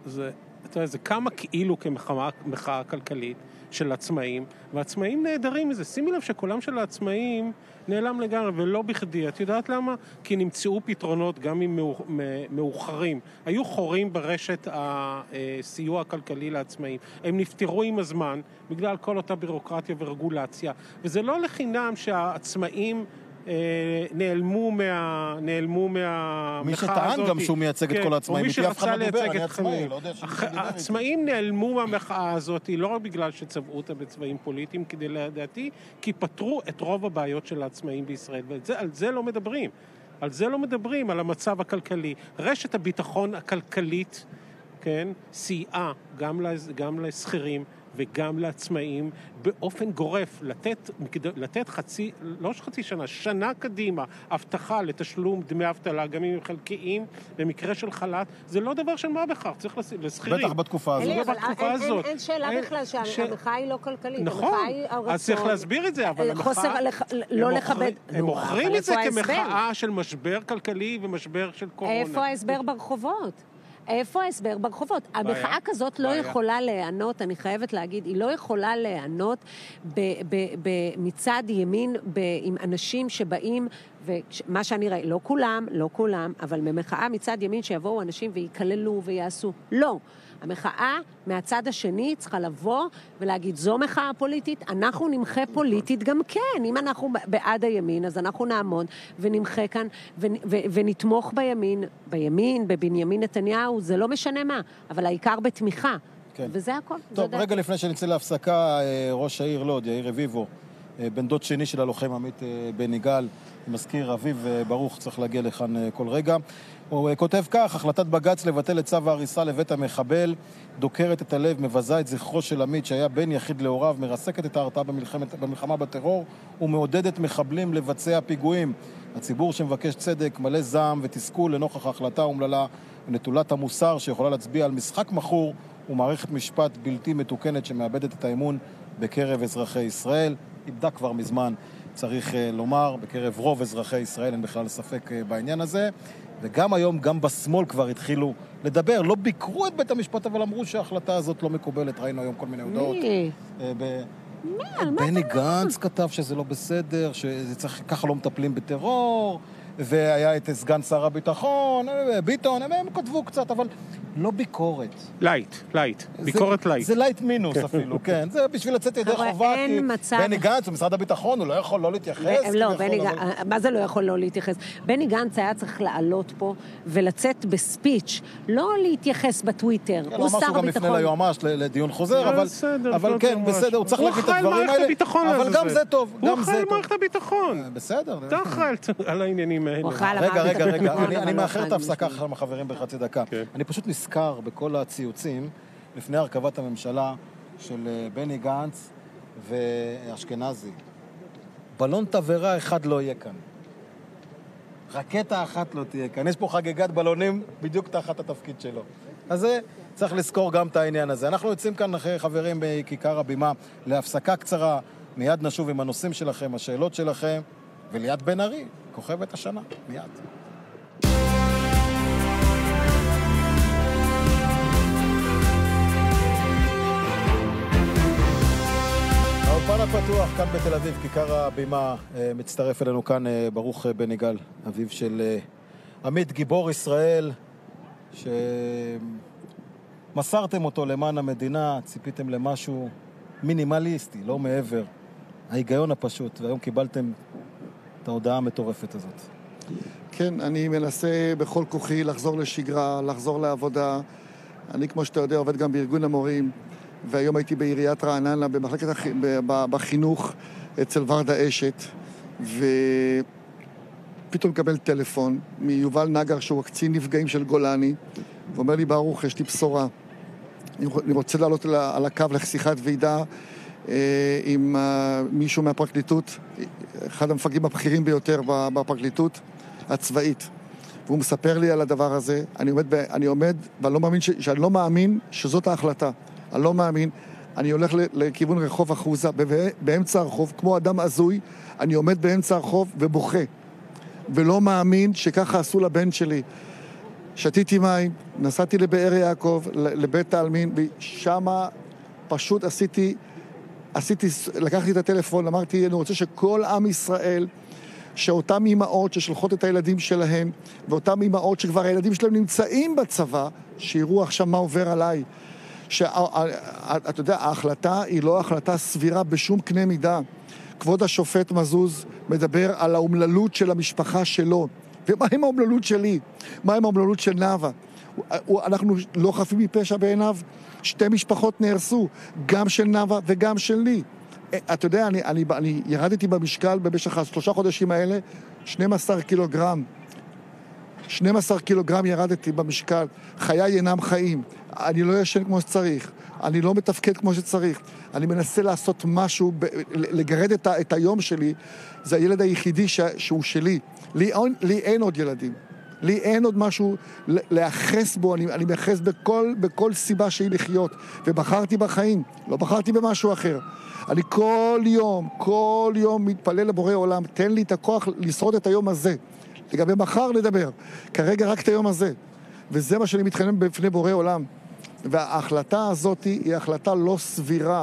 זה כמה כאילו כמחאה כלכלית של עצמאים, והעצמאים נהדרים מזה. שימי לב שקולם של העצמאים נעלם לגמרי, ולא בכדי. את יודעת למה? כי נמצאו פתרונות גם עם מאוחרים. היו חורים ברשת הסיוע הכלכלי לעצמאים. הם נפטרו עם הזמן, בגלל כל אותה בירוקרטיה ורגולציה. וזה לא לחינם שהעצמאים נעלמו מהמחאה הזאת. מי שטען גם שהוא מייצג את כל העצמאים, מי שרצה לייצג את עצמאים. העצמאים נעלמו מהמחאה הזאת, לא רק בגלל שצבעו אותה בצבעים פוליטיים, כדי לדעתי, כי פתרו את רוב הבעיות של העצמאים בישראל, ועל זה לא מדברים. על זה לא מדברים, על המצב הכלכלי. רשת הביטחון הכלכלית, כן, סייעה גם לשכירים, וגם לעצמאים, באופן גורף, לתת לא חצי שנה, שנה קדימה, הבטחה לתשלום דמי אבטלה, גם אם הם חלקיים, במקרה של חל"ת, זה לא דבר של מה בכך, צריך לשכירים. בטח בתקופה הזאת. אין שאלה בכלל שהמחאה היא לא כלכלית. נכון, אז צריך להסביר את זה, אבל חוסר לא לכבד. הם מוכרים את זה כמחאה של משבר כלכלי ומשבר של קורונה. איפה ההסבר ברחובות? איפה ההסבר ברחובות? המחאה כזאת לא יכולה להיענות, אני חייבת להגיד, היא לא יכולה להיענות מצד ימין עם אנשים שבאים, ומה שאני רואה, לא כולם, אבל במחאה מצד ימין שיבואו אנשים ויקללו ויעשו. לא. המחאה מהצד השני צריכה לבוא ולהגיד, זו מחאה פוליטית, אנחנו נמחה פוליטית גם כן. אם אנחנו בעד הימין, אז אנחנו נעמוד ונמחה כאן ונתמוך בימין, בבנימין נתניהו, זה לא משנה מה, אבל העיקר בתמיכה. כן. וזה הכל. טוב, רגע לפני שנצא להפסקה, ראש העיר לוד, יאיר רביבו, בן דוד שני של הלוחם עמית בן יגאל, מזכיר אביב ברוך, צריך להגיע לכאן כל רגע. הוא כותב כך, החלטת בג"ץ לבטל את צו ההריסה לבית המחבל, דוקרת את הלב, מבזה את זכרו של עמית שהיה בן יחיד להוריו, מרסקת את ההרתעה במלחמה בטרור ומעודדת מחבלים לבצע פיגועים. הציבור שמבקש צדק מלא זעם ותסכול לנוכח ההחלטה האומללה ונטולת המוסר שיכולה להצביע על משחק מכור ומערכת משפט בלתי מתוקנת שמאבדת את האמון בקרב אזרחי ישראל. איבדה כבר מזמן, צריך לומר, בקרב רוב אזרחי ישראל, אין בכלל ספק בעניין הזה. וגם היום, גם בשמאל כבר התחילו לדבר. לא ביקרו את בית המשפט, אבל אמרו שההחלטה הזאת לא מקובלת. ראינו היום כל מיני הודעות. בני גנץ כתב שזה לא בסדר, ככה לא מטפלים בטרור, והיה את סגן שר הביטחון, ביטון, הם כתבו קצת, אבל לא ביקורת. לייט, ביקורת לייט. זה לייט מינוס אפילו, כן. זה בשביל לצאת ידי חובה, כי בני גנץ ומשרד הביטחון, הוא לא יכול לא להתייחס. לא, מה זה לא יכול לא להתייחס? בני גנץ היה צריך לעלות פה ולצאת בספיץ', לא להתייחס בטוויטר. הוא שר ביטחון. הוא אמר שהוא גם יפנה ליועמ"ש לדיון חוזר, אבל כן, בסדר, הוא צריך להגיד את הדברים האלה. אבל גם זה טוב. הוא אחראי על מערכת הביטחון. בסדר. אתה אחראי על העניינים האלה. רגע, אני מאחר את ההפסקה אחרי החברים בחצי דקה. אני פשוט נזכר בכל הציוצים לפני הרכבת הממשלה של בני גנץ ואשכנזי. בלון תבערה אחד לא יהיה כאן. רקטה אחת לא תהיה כאן. יש פה חגיגת בלונים בדיוק תחת התפקיד שלו. אז זה צריך לזכור גם את העניין הזה. אנחנו יוצאים כאן אחרי חברים בכיכר הבימה להפסקה קצרה. מיד נשוב עם הנושאים שלכם, השאלות שלכם, וליד בן ארי, כוכבת השנה. מיד. האולפן הפתוח כאן בתל אביב, כיכר הבימה, מצטרף אלינו כאן ברוך בן יגאל, אביו של עמית גיבור ישראל, שמסרתם אותו למען המדינה, ציפיתם למשהו מינימליסטי, לא מעבר. ההיגיון הפשוט, והיום קיבלתם את ההודעה המטורפת הזאת. כן, אני מנסה בכל כוחי לחזור לשגרה, לחזור לעבודה. אני, כמו שאתה יודע, עובד גם בארגון המורים, והיום הייתי בעיריית רעננה, בחינוך, אצל ורדה אשת, ופתאום מקבל טלפון מיובל נגר, שהוא קצין נפגעים של גולני, ואומר לי, ברוך, יש לי בשורה. אני רוצה לעלות על הקו לשיחת ועידה עם מישהו מהפרקליטות, אחד המפקדים הבכירים ביותר בפרקליטות הצבאית. והוא מספר לי על הדבר הזה. אני עומד ואני לא מאמין שאני לא מאמין שזאת ההחלטה. אני לא מאמין. אני הולך לכיוון רחוב אחוזה, באמצע הרחוב, כמו אדם עזוי, אני עומד באמצע הרחוב ובוכה. ולא מאמין שככה עשו לבן שלי. שתיתי מים, נסעתי לבאר יעקב, לבית העלמין, ושמה פשוט לקחתי את הטלפון, אמרתי, אני רוצה שכל עם ישראל, שאותם אמהות ששלחות את הילדים שלהם, ואותם אמהות שכבר הילדים שלהם נמצאים בצבא, שיראו עכשיו מה עובר עליי. אתה יודע, ההחלטה היא לא החלטה סבירה בשום קנה מידה. כבוד השופט מזוז מדבר על האומללות של המשפחה שלו. ומה עם האומללות שלי? מה עם האומללות של נאווה? אנחנו לא חפים מפשע בעיניו. 2 משפחות נהרסו, גם של נאווה וגם של לי. אתה יודע, אני ירדתי במשקל במשך 3 חודשים האלה, 12 קילוגרם. 12 קילוגרם ירדתי במשקל. חיי אינם חיים. אני לא ישן כמו שצריך. אני לא מתפקד כמו שצריך. אני מנסה לעשות משהו, לגרד את היום שלי. זה הילד היחידי שהוא שלי. לי אין עוד ילדים. לי אין עוד משהו להחס בו, אני מחס בכל סיבה שהיא לחיות, ובחרתי בחיים, לא בחרתי במשהו אחר. אני כל יום מתפלל לבורא עולם, תן לי את הכוח לשרוד את היום הזה. לגבי מחר לדבר, כרגע רק את היום הזה. וזה מה שאני מתחנן בפני בורא עולם. וההחלטה הזאת היא החלטה לא סבירה,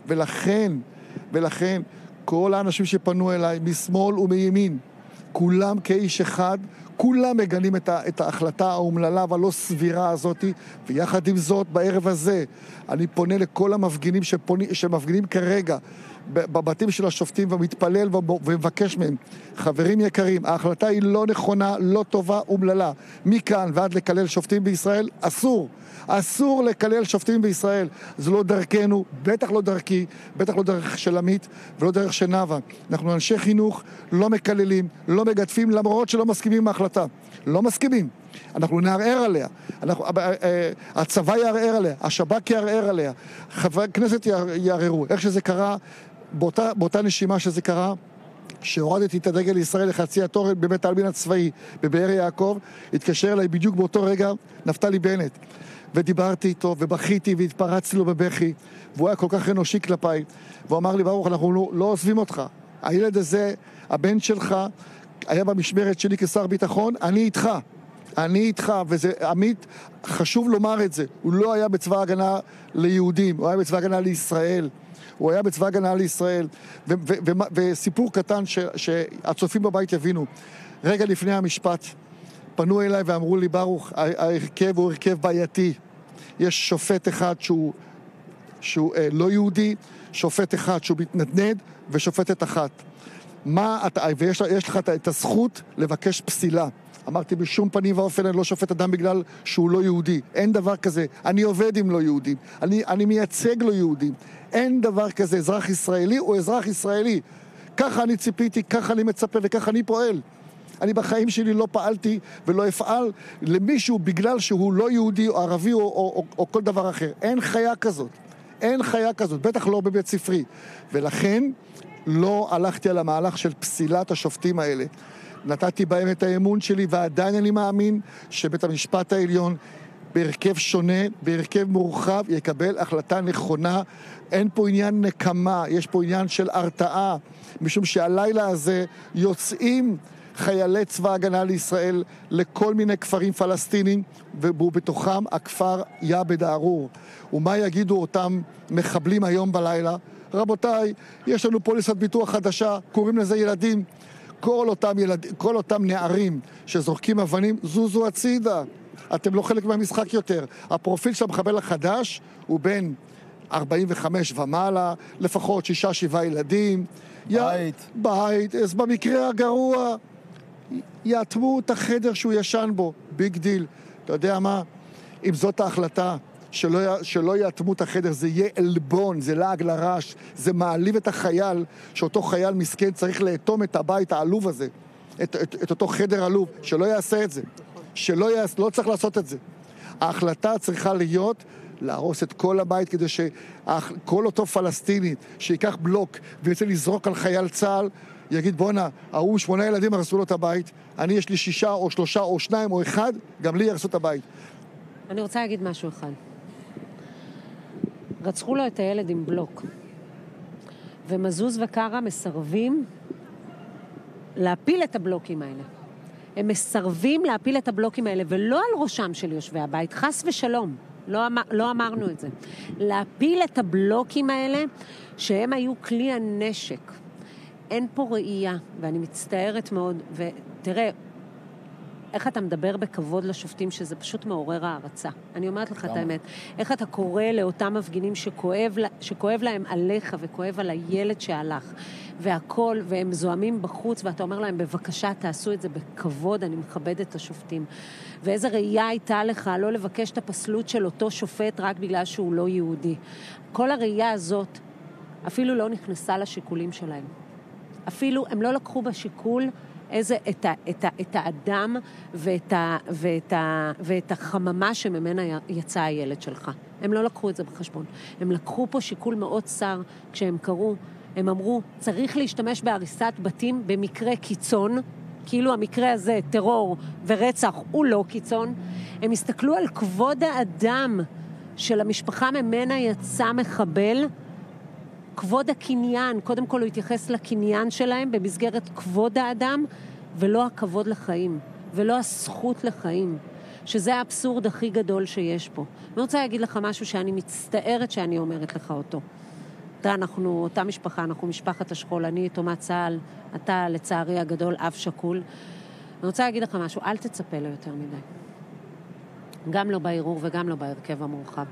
ולכן כל האנשים שפנו אליי, משמאל ומימין, כולם כאיש אחד, כולם מגנים את ההחלטה האומללה והלא סבירה הזאת, ויחד עם זאת, בערב הזה, אני פונה לכל המפגינים שמפגינים כרגע בבתים של השופטים, ומתפלל ומבקש מהם, חברים יקרים, ההחלטה היא לא נכונה, לא טובה, אומללה. מכאן ועד לקלל שופטים בישראל, אסור לקלל שופטים בישראל. זה לא דרכנו, בטח לא דרכי, בטח לא דרך של עמית ולא דרך של נאווה. אנחנו אנשי חינוך, לא מקללים, לא מגדפים, למרות שלא מסכימים עם ההחלטה. לא מסכימים. אנחנו נערער עליה. הצבא יערער עליה, השב"כ יערער עליה, חברי הכנסת יערערו. איך שזה קרה, באותה נשימה שזה קרה, שהורדתי את הדגל ישראל לחצי התורן בבית העלמין הצבאי בבאר יעקב, התקשר אליי בדיוק באותו רגע נפתלי בנט, ודיברתי איתו ובכיתי והתפרצתי לו בבכי, והוא היה כל כך אנושי כלפיי, והוא אמר לי, ברוך, אנחנו לא עוזבים אותך, הילד הזה, הבן שלך, היה במשמרת שלי כשר ביטחון, אני איתך, וזה עמית, חשוב לומר את זה, הוא לא היה בצבא הגנה ליהודים, הוא היה בצבא הגנה לישראל, הוא היה בצבא הגנה לישראל, וסיפור קטן שהצופים בבית יבינו, רגע לפני המשפט, פנו אליי ואמרו לי, ברוך, ההרכב הוא הרכב בעייתי, יש שופט אחד שהוא לא יהודי, שופט אחד שהוא מתנדנד, ושופטת אחת. ויש לך את הזכות לבקש פסילה. אמרתי, בשום פנים ואופן אני לא שופט אדם בגלל שהוא לא יהודי. אין דבר כזה. אני עובד עם לא יהודים. אני מייצג לא יהודים. אין דבר כזה. אזרח ישראלי הוא אזרח ישראלי. ככה אני ציפיתי, ככה אני מצפה וככה אני פועל. אני בחיים שלי לא פעלתי ולא אפעל למישהו בגלל שהוא לא יהודי או ערבי או כל דבר אחר. אין חיה כזאת. אין חיה כזאת. בטח לא בבית ספרי. ולכן לא הלכתי על המהלך של פסילת השופטים האלה. נתתי בהם את האמון שלי, ועדיין אני מאמין שבית המשפט העליון בהרכב שונה, בהרכב מורחב, יקבל החלטה נכונה. אין פה עניין נקמה, יש פה עניין של הרתעה, משום שהלילה הזה יוצאים חיילי צבא הגנה לישראל לכל מיני כפרים פלסטינים, ובתוכם הכפר יעבד הארור. ומה יגידו אותם מחבלים היום בלילה? רבותיי, יש לנו פוליסת ביטוח חדשה, קוראים לזה ילדים. כל אותם נערים שזורקים אבנים, זוזו הצידה. אתם לא חלק מהמשחק יותר. הפרופיל של המחבל החדש הוא בין 45 ומעלה, לפחות 6-7 ילדים. בית. אז במקרה הגרוע, יאטמו את החדר שהוא ישן בו. ביג דיל. אתה יודע מה? אם זאת ההחלטה, שלא יאטמו את החדר, זה יהיה אלבון, זה לעג לרש, זה מעליב את החייל, שאותו חייל מסכן צריך לאטום את הבית העלוב הזה, את אותו חדר עלוב, שלא יעשה את זה, לא צריך לעשות את זה. ההחלטה צריכה להיות להרוס את כל הבית, כדי שכל אותו פלסטיני שיקח בלוק וירצה לזרוק על חייל צה"ל, יגיד, בונה, 8 ילדים הרסו לו את הבית, אני יש לי 6 או 3 או 2 או 1, גם לי ירסו את הבית. אני רוצה להגיד משהו אחד. רצחו לו את הילד עם בלוק. ומזוז וקרה מסרבים להפיל את הבלוקים האלה. הם מסרבים להפיל את הבלוקים האלה, ולא על ראשם של יושבי הבית, חס ושלום. לא אמרנו את זה. להפיל את הבלוקים האלה, שהם היו כלי הנשק. אין פה ראייה, ואני מצטערת מאוד, ותראה, איך אתה מדבר בכבוד לשופטים, שזה פשוט מעורר הערצה. אני אומרת לך את האמת. איך אתה קורא לאותם מפגינים שכואב להם עליך וכואב על הילד שהלך, והכל, והם זועמים בחוץ, ואתה אומר להם, בבקשה, תעשו את זה בכבוד, אני מכבדת את השופטים. ואיזה ראייה הייתה לך לא לבקש את הפסלות של אותו שופט רק בגלל שהוא לא יהודי. כל הראייה הזאת אפילו לא נכנסה לשיקולים שלהם. אפילו הם לא לקחו בשיקול את האדם ואת החממה שממנה יצא הילד שלך. הם לא לקחו את זה בחשבון. הם לקחו פה שיקול מאוד צר כשהם קראו, הם אמרו, צריך להשתמש בהריסת בתים במקרה קיצון, כאילו המקרה הזה, טרור ורצח, הוא לא קיצון. הם הסתכלו על כבוד האדם של המשפחה ממנה יצא מחבל, כבוד הקניין, קודם כל הוא התייחס לקניין שלהם במסגרת כבוד האדם, ולא הכבוד לחיים, ולא הזכות לחיים, שזה האבסורד הכי גדול שיש פה. אני רוצה להגיד לך משהו שאני מצטערת שאני אומרת לך אותו. אנחנו אותה משפחה, אנחנו משפחת השכול, אני יתומת צה"ל, אתה לצערי הגדול אב שכול. אני רוצה להגיד לך משהו, אל תצפה לו יותר מדי. גם לא בערעור וגם לא בהרכב המורחב.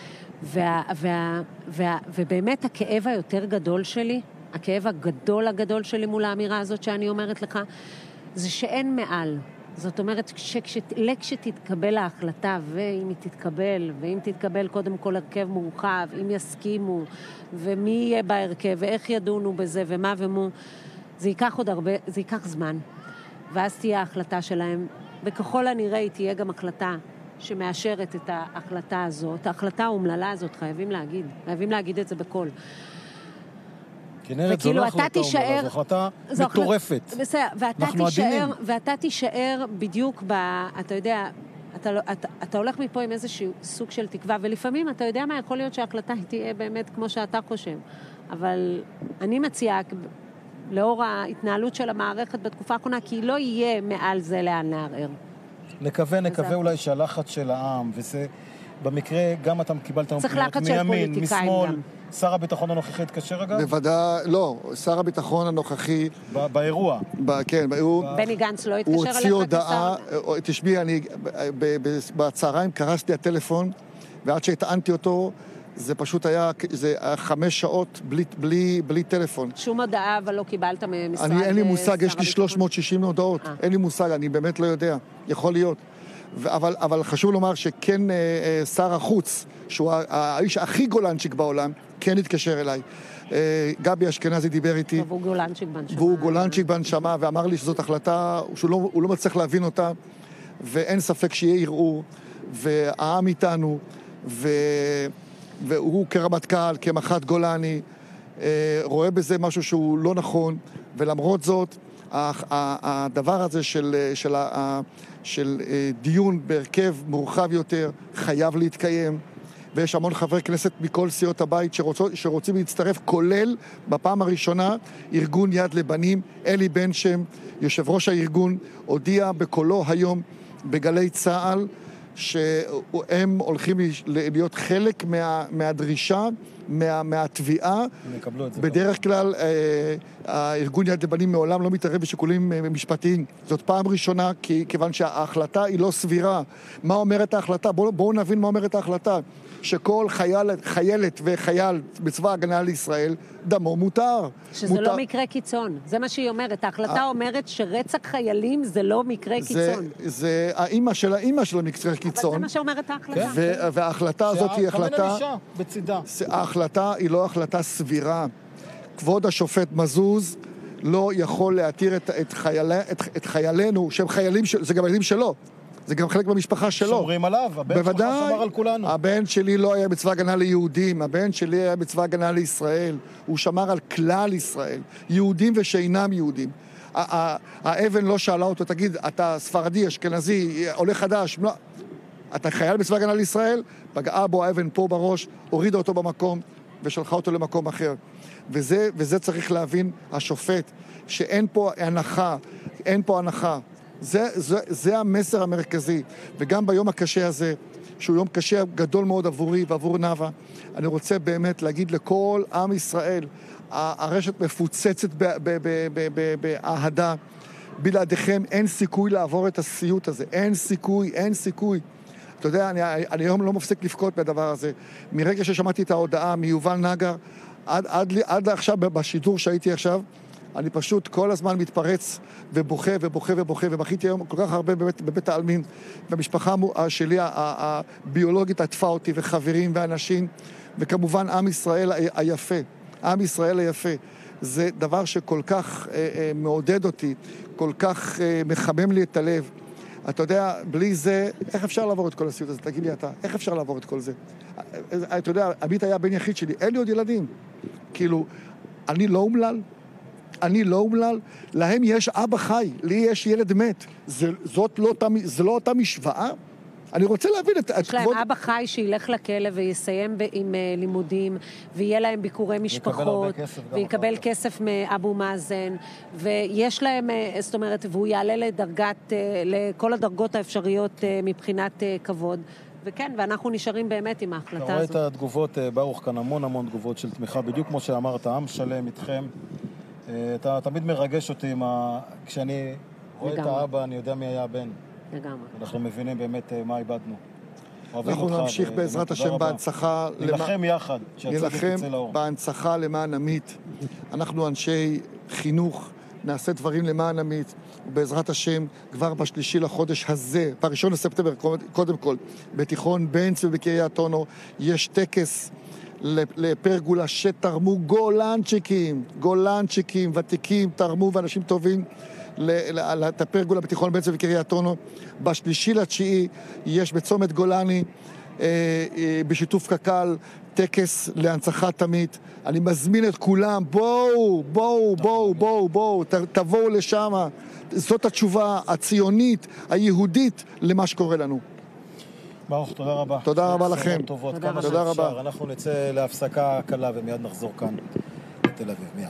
ובאמת הכאב היותר גדול שלי, הכאב הגדול שלי מול האמירה הזאת שאני אומרת לך, זה שאין מעל. זאת אומרת, כשתתקבל ההחלטה, ואם היא תתקבל קודם כל הרכב מורחב, אם יסכימו, ומי יהיה בהרכב, ואיך ידונו בזה, ומה ומו, זה ייקח עוד הרבה, זה ייקח זמן. ואז תהיה ההחלטה שלהם, וככל הנראה היא תהיה גם החלטה שמאשרת את ההחלטה הזאת, ההחלטה האומללה הזאת, חייבים להגיד את זה בכל. כנרת, זו לא החלטה אומללה, זו החלטה מטורפת. בסדר, ואתה תישאר בדיוק אתה יודע, אתה הולך מפה עם איזשהו סוג של תקווה, ולפעמים אתה יודע מה, יכול להיות שההחלטה תהיה באמת כמו שאתה חושב. אבל אני מציעה, לאור ההתנהלות של המערכת בתקופה האחרונה, כי לא יהיה מעל זה לאן לערער. נקווה אולי שהלחץ של העם, וזה במקרה, גם אתה קיבלת מימין, משמאל, שר הביטחון הנוכחי התקשר אגב? בוודאי, לא, שר הביטחון הנוכחי... באירוע. כן, בני גנץ לא התקשר הוא אליך הוציא הודעה, תשמעי, אני בצהריים קרסתי הטלפון, ועד שהטענתי אותו, זה פשוט היה 5 שעות בלי טלפון. שום הודעה, אבל לא קיבלת ממשרד... אין לי מושג, יש לי 360 הודעות. אין לי מושג, אני באמת לא יודע. יכול להיות. אבל חשוב לומר שכן שר החוץ, שהוא האיש הכי גולנצ'יק בעולם, כן התקשר אליי. גבי אשכנזי דיבר איתי. והוא גולנצ'יק בנשמה. והוא גולנצ'יק בנשמה, ואמר לי שזאת החלטה, שהוא לא מצליח להבין אותה, ואין ספק שיהיה ערעור, והעם איתנו, והוא כרמטכ"ל, כמח"ט גולני, רואה בזה משהו שהוא לא נכון, ולמרות זאת, הדבר הזה של דיון בהרכב מורחב יותר חייב להתקיים, ויש המון חברי כנסת מכל סיעות הבית שרוצים להצטרף, כולל בפעם הראשונה ארגון יד לבנים. אלי בן שם, יושב ראש הארגון, הודיע בקולו היום בגלי צה"ל שהם הולכים להיות חלק מהדרישה, מהתביעה. בדרך כלל הארגון יד לבנים מעולם לא מתערב בשיקולים משפטיים. זאת פעם ראשונה, כיוון שההחלטה היא לא סבירה. מה אומרת ההחלטה? בואו נבין מה אומרת ההחלטה. שכל חיילת וחייל בצבא ההגנה לישראל, דמו מותר. שזה לא מקרה קיצון. זה מה שהיא אומרת. ההחלטה אומרת שרצח חיילים זה לא מקרה קיצון. זה האמא של האמא של המקרה קיצון. אבל זה מה שאומרת ההחלטה. וההחלטה הזאת היא החלטה... בצידה. ההחלטה היא לא החלטה סבירה. כבוד השופט מזוז לא יכול להתיר את חיילינו, שהם חיילים, זה גם ילדים שלו. זה גם חלק במשפחה שלו. שומרים עליו, הבן שלך שמר על כולנו. הבן שלי לא היה בצבא הגנה ליהודים, הבן שלי היה בצבא הגנה לישראל. הוא שמר על כלל ישראל, יהודים ושאינם יהודים. האבן לא שאלה אותו, תגיד, אתה ספרדי, אשכנזי, עולה חדש, לא. אתה חייל בצבא הגנה לישראל, פגעה בו האבן פה בראש, הורידה אותו במקום ושלחה אותו למקום אחר. וזה צריך להבין השופט, שאין פה הנחה, אין פה הנחה. זה המסר המרכזי. וגם ביום הקשה הזה, שהוא יום קשה גדול מאוד עבורי ועבור נאווה, אני רוצה באמת להגיד לכל עם ישראל, הרשת מפוצצת באהדה, בלעדיכם אין סיכוי לעבור את הסיוט הזה, אין סיכוי. אתה יודע, אני היום לא מפסיק לבכות בדבר הזה. מרגע ששמעתי את ההודעה מיובל נגר, עד עכשיו בשידור שהייתי עכשיו, אני פשוט כל הזמן מתפרץ ובוכה, ובכיתי היום כל כך הרבה בבית העלמין, והמשפחה שלי הביולוגית עטפה אותי, וחברים ואנשים, וכמובן עם ישראל היפה. עם ישראל היפה. זה דבר שכל כך מעודד אותי, כל כך מחמם לי את הלב. אתה יודע, בלי זה, איך אפשר לעבור את כל הסיוט הזה? תגיד לי אתה, איך אפשר לעבור את כל זה? אתה יודע, עמית היה בן יחיד שלי, אין לי עוד ילדים. כאילו, אני לא אומלל, להם יש אבא חי, לי יש ילד מת. זה לא אותה משוואה? אני רוצה להבין את יש להם אבא חי שילך לכלא ויסיים עם לימודים, ויהיה להם ביקורי משפחות, ויקבל כסף מאבו מאזן, ויש להם, זאת אומרת, והוא יעלה לכל הדרגות האפשריות מבחינת כבוד. וכן, ואנחנו נשארים באמת עם ההחלטה הזאת. אתה רואה את התגובות, ברוך, כאן המון תגובות של תמיכה, בדיוק כמו שאמרת, עם שלם איתכם. אתה תמיד מרגש אותי כשאני רואה את האבא, אני יודע מי היה הבן. לגמרי. אנחנו מבינים באמת מה איבדנו. אנחנו נמשיך בעזרת השם בהנצחה. נלחם יחד, שהצדק יצא לאור. נלחם בהנצחה למען עמית. אנחנו אנשי חינוך, נעשה דברים למען עמית. ובעזרת השם, כבר ב3 לחודש הזה, ב1 לספטמבר, קודם כל, בתיכון בנץ ובקריית אונו, יש טקס לפרגולה שתרמו גולנצ'יקים, ותיקים, תרמו ואנשים טובים לפרגולה בתיכון בנץ ובקריית אונו. ב3 ל9 יש בצומת גולני בשיתוף קק"ל, טקס להנצחת עמית. אני מזמין את כולם, בואו, תבואו לשם. זאת התשובה הציונית, היהודית, למה שקורה לנו. ברוך, תודה רבה. תודה רבה לכם. תודה רבה. אנחנו נצא להפסקה קלה ומיד נחזור כאן לתל אביב, מיד.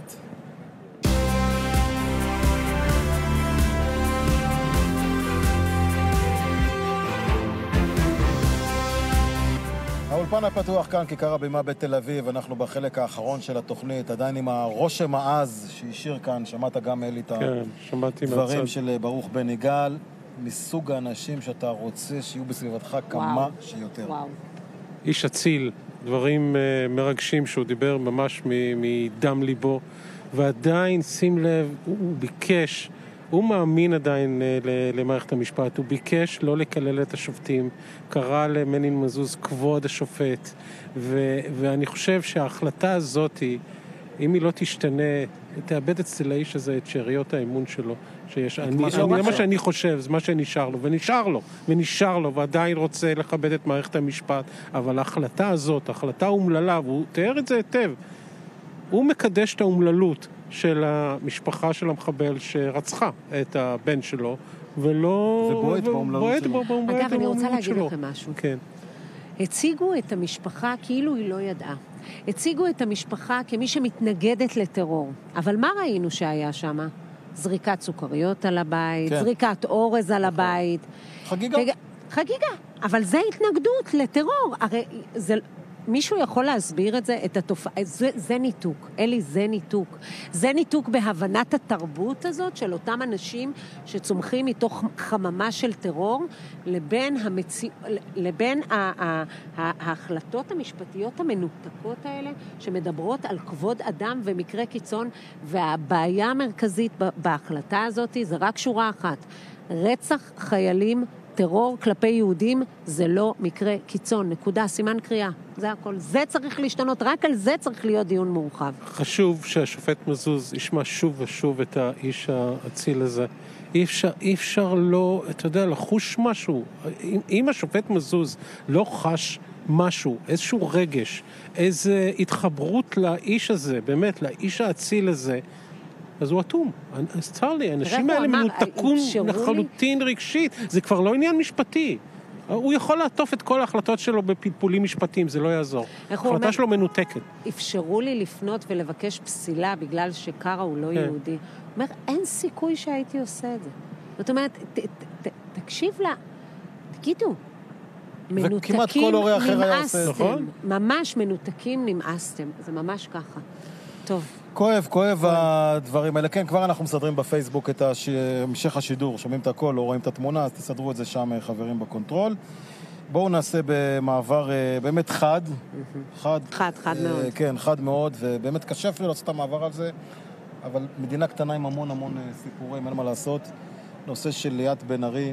האולפן הפתוח כאן, כיכר הבימה בתל אביב, אנחנו בחלק האחרון של התוכנית, עדיין עם הרושם העז שהשאיר כאן, שמעת גם אלי את הדברים של ברוך בן יגאל, מסוג האנשים שאתה רוצה שיהיו בסביבתך כמה שיותר. וואו. איש אציל, דברים מרגשים שהוא דיבר ממש מדם ליבו, ועדיין, שים לב, הוא ביקש, הוא מאמין עדיין למערכת המשפט, הוא ביקש לא לקלל את השופטים, קרא למנין מזוז כבוד השופט, ואני חושב שההחלטה הזאת, אם היא לא תשתנה, תאבד אצל האיש הזה את שאריות האמון שלו, שיש. מה שאני חושב, זה מה שנשאר לו, ונשאר לו, ועדיין רוצה לכבד את מערכת המשפט, אבל ההחלטה הזאת, ההחלטה אומללה, והוא תיאר את זה היטב, הוא מקדש את האומללות של המשפחה של המחבל שרצחה את הבן שלו, ולא... ובועט באומללות שלו. אגב, אני רוצה להגיד לכם משהו. כן. הציגו את המשפחה כאילו היא לא ידעה. הציגו את המשפחה כמי שמתנגדת לטרור. אבל מה ראינו שהיה שם? זריקת סוכריות על הבית, כן. זריקת אורז על הבית. חגיגה. אבל זה התנגדות לטרור. הרי זה... מישהו יכול להסביר את זה, את התופעה, זה ניתוק, אלי, זה ניתוק. זה ניתוק בהבנת התרבות הזאת של אותם אנשים שצומחים מתוך חממה של טרור, לבין ההחלטות המשפטיות המנותקות האלה, שמדברות על כבוד אדם ומקרה קיצון, והבעיה המרכזית בהחלטה הזאת זה רק שורה אחת. רצח חיילים, טרור כלפי יהודים, זה לא מקרה קיצון, נקודה, סימן קריאה. זה הכל. זה צריך להשתנות, רק על זה צריך להיות דיון מורחב. חשוב שהשופט מזוז ישמע שוב ושוב את האיש האציל הזה. אי אפשר לא, אתה יודע, לחוש משהו. אם השופט מזוז לא חש משהו, איזשהו רגש, איזו התחברות לאיש הזה, באמת, לאיש האציל הזה, אז הוא אטום. אז צר לי, האנשים האלה מנותקום לחלוטין רגשית. זה כבר לא עניין משפטי. הוא יכול לעטוף את כל ההחלטות שלו בפלפולים משפטיים, זה לא יעזור. ההחלטה שלו מנותקת. אפשרו לי לפנות ולבקש פסילה בגלל שקרה הוא לא יהודי. הוא אומר, אין סיכוי שהייתי עושה את זה. זאת אומרת, תקשיב לה, תגידו, מנותקים נמאסתם. ממש מנותקים נמאסתם. זה ממש ככה. טוב. כואב הדברים האלה. כן, כבר אנחנו מסדרים בפייסבוק את המשך השידור, שומעים את הכל, לא רואים את התמונה, אז תסדרו את זה שם, חברים, בקונטרול. בואו נעשה במעבר באמת חד מאוד. כן, חד מאוד, ובאמת קשה אפילו לעשות את המעבר על זה, אבל מדינה קטנה עם המון סיפורים, אין מה לעשות. נושא של ליאת בן ארי,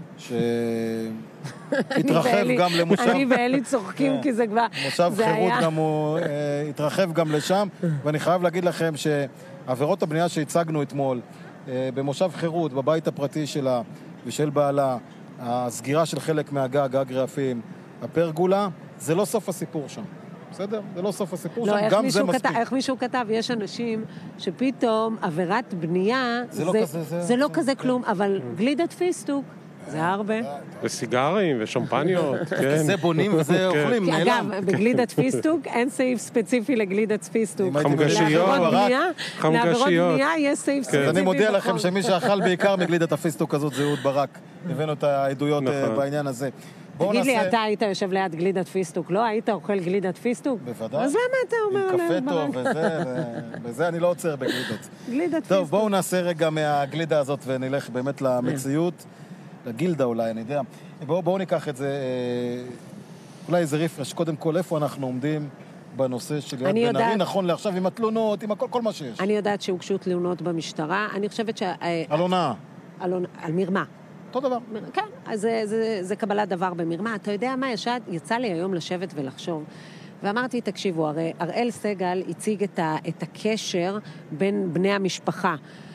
שהתרחב גם למושב... אני ואלי צוחקים, כי זה כבר... מושב חירות גם הוא התרחב גם לשם, ואני חייב להגיד לכם שעבירות הבנייה שהצגנו אתמול, במושב חירות, בבית הפרטי שלה ושל בעלה, הסגירה של חלק מהגג, גג רעפים, הפרגולה, זה לא סוף הסיפור שם. בסדר? זה לא סוף הסיפור שם, גם זה מספיק. איך מישהו כתב, יש אנשים שפתאום עבירת בנייה, זה לא כזה כלום, אבל גלידת פיסטוק, זה הרבה. וסיגרים ושמפניות, כן. זה בונים וזה אוכלים, נעלם. אגב, בגלידת פיסטוק אין סעיף ספציפי לגלידת פיסטוק. חמגשיות. לעבירות בנייה יש סעיף ספציפי. אני מודיע לכם שמי שאכל בעיקר מגלידת הפיסטוק הזאת זה אהוד ברק. הבאנו את העדויות בעניין הזה. תגיד לי, אתה היית יושב ליד גלידת פיסטוק, לא? היית אוכל גלידת פיסטוק? בוודאי. אז למה אתה אומר עליהם ברק? עם קפה טוב וזה אני לא עוצר בגלידות. גלידת פיסטוק. טוב, בואו נעשה רגע מהגלידה הזאת ונלך באמת למציאות. לגילדה אולי, אני יודע. בואו ניקח את זה, אולי איזה רפרש. קודם כל, איפה אנחנו עומדים בנושא של ליאת בן ארי, נכון לעכשיו, עם התלונות, עם כל מה שיש. אני יודעת שהוגשו תלונות במשטרה. אני חושבת על הונאה. על מרמה. אותו דבר. כן, אז זה קבלת דבר במרמה. אתה יודע מה, יצא לי היום לשבת ולחשוב. ואמרתי, תקשיבו, הראל סגל הציג את הקשר בין בני המשפחה.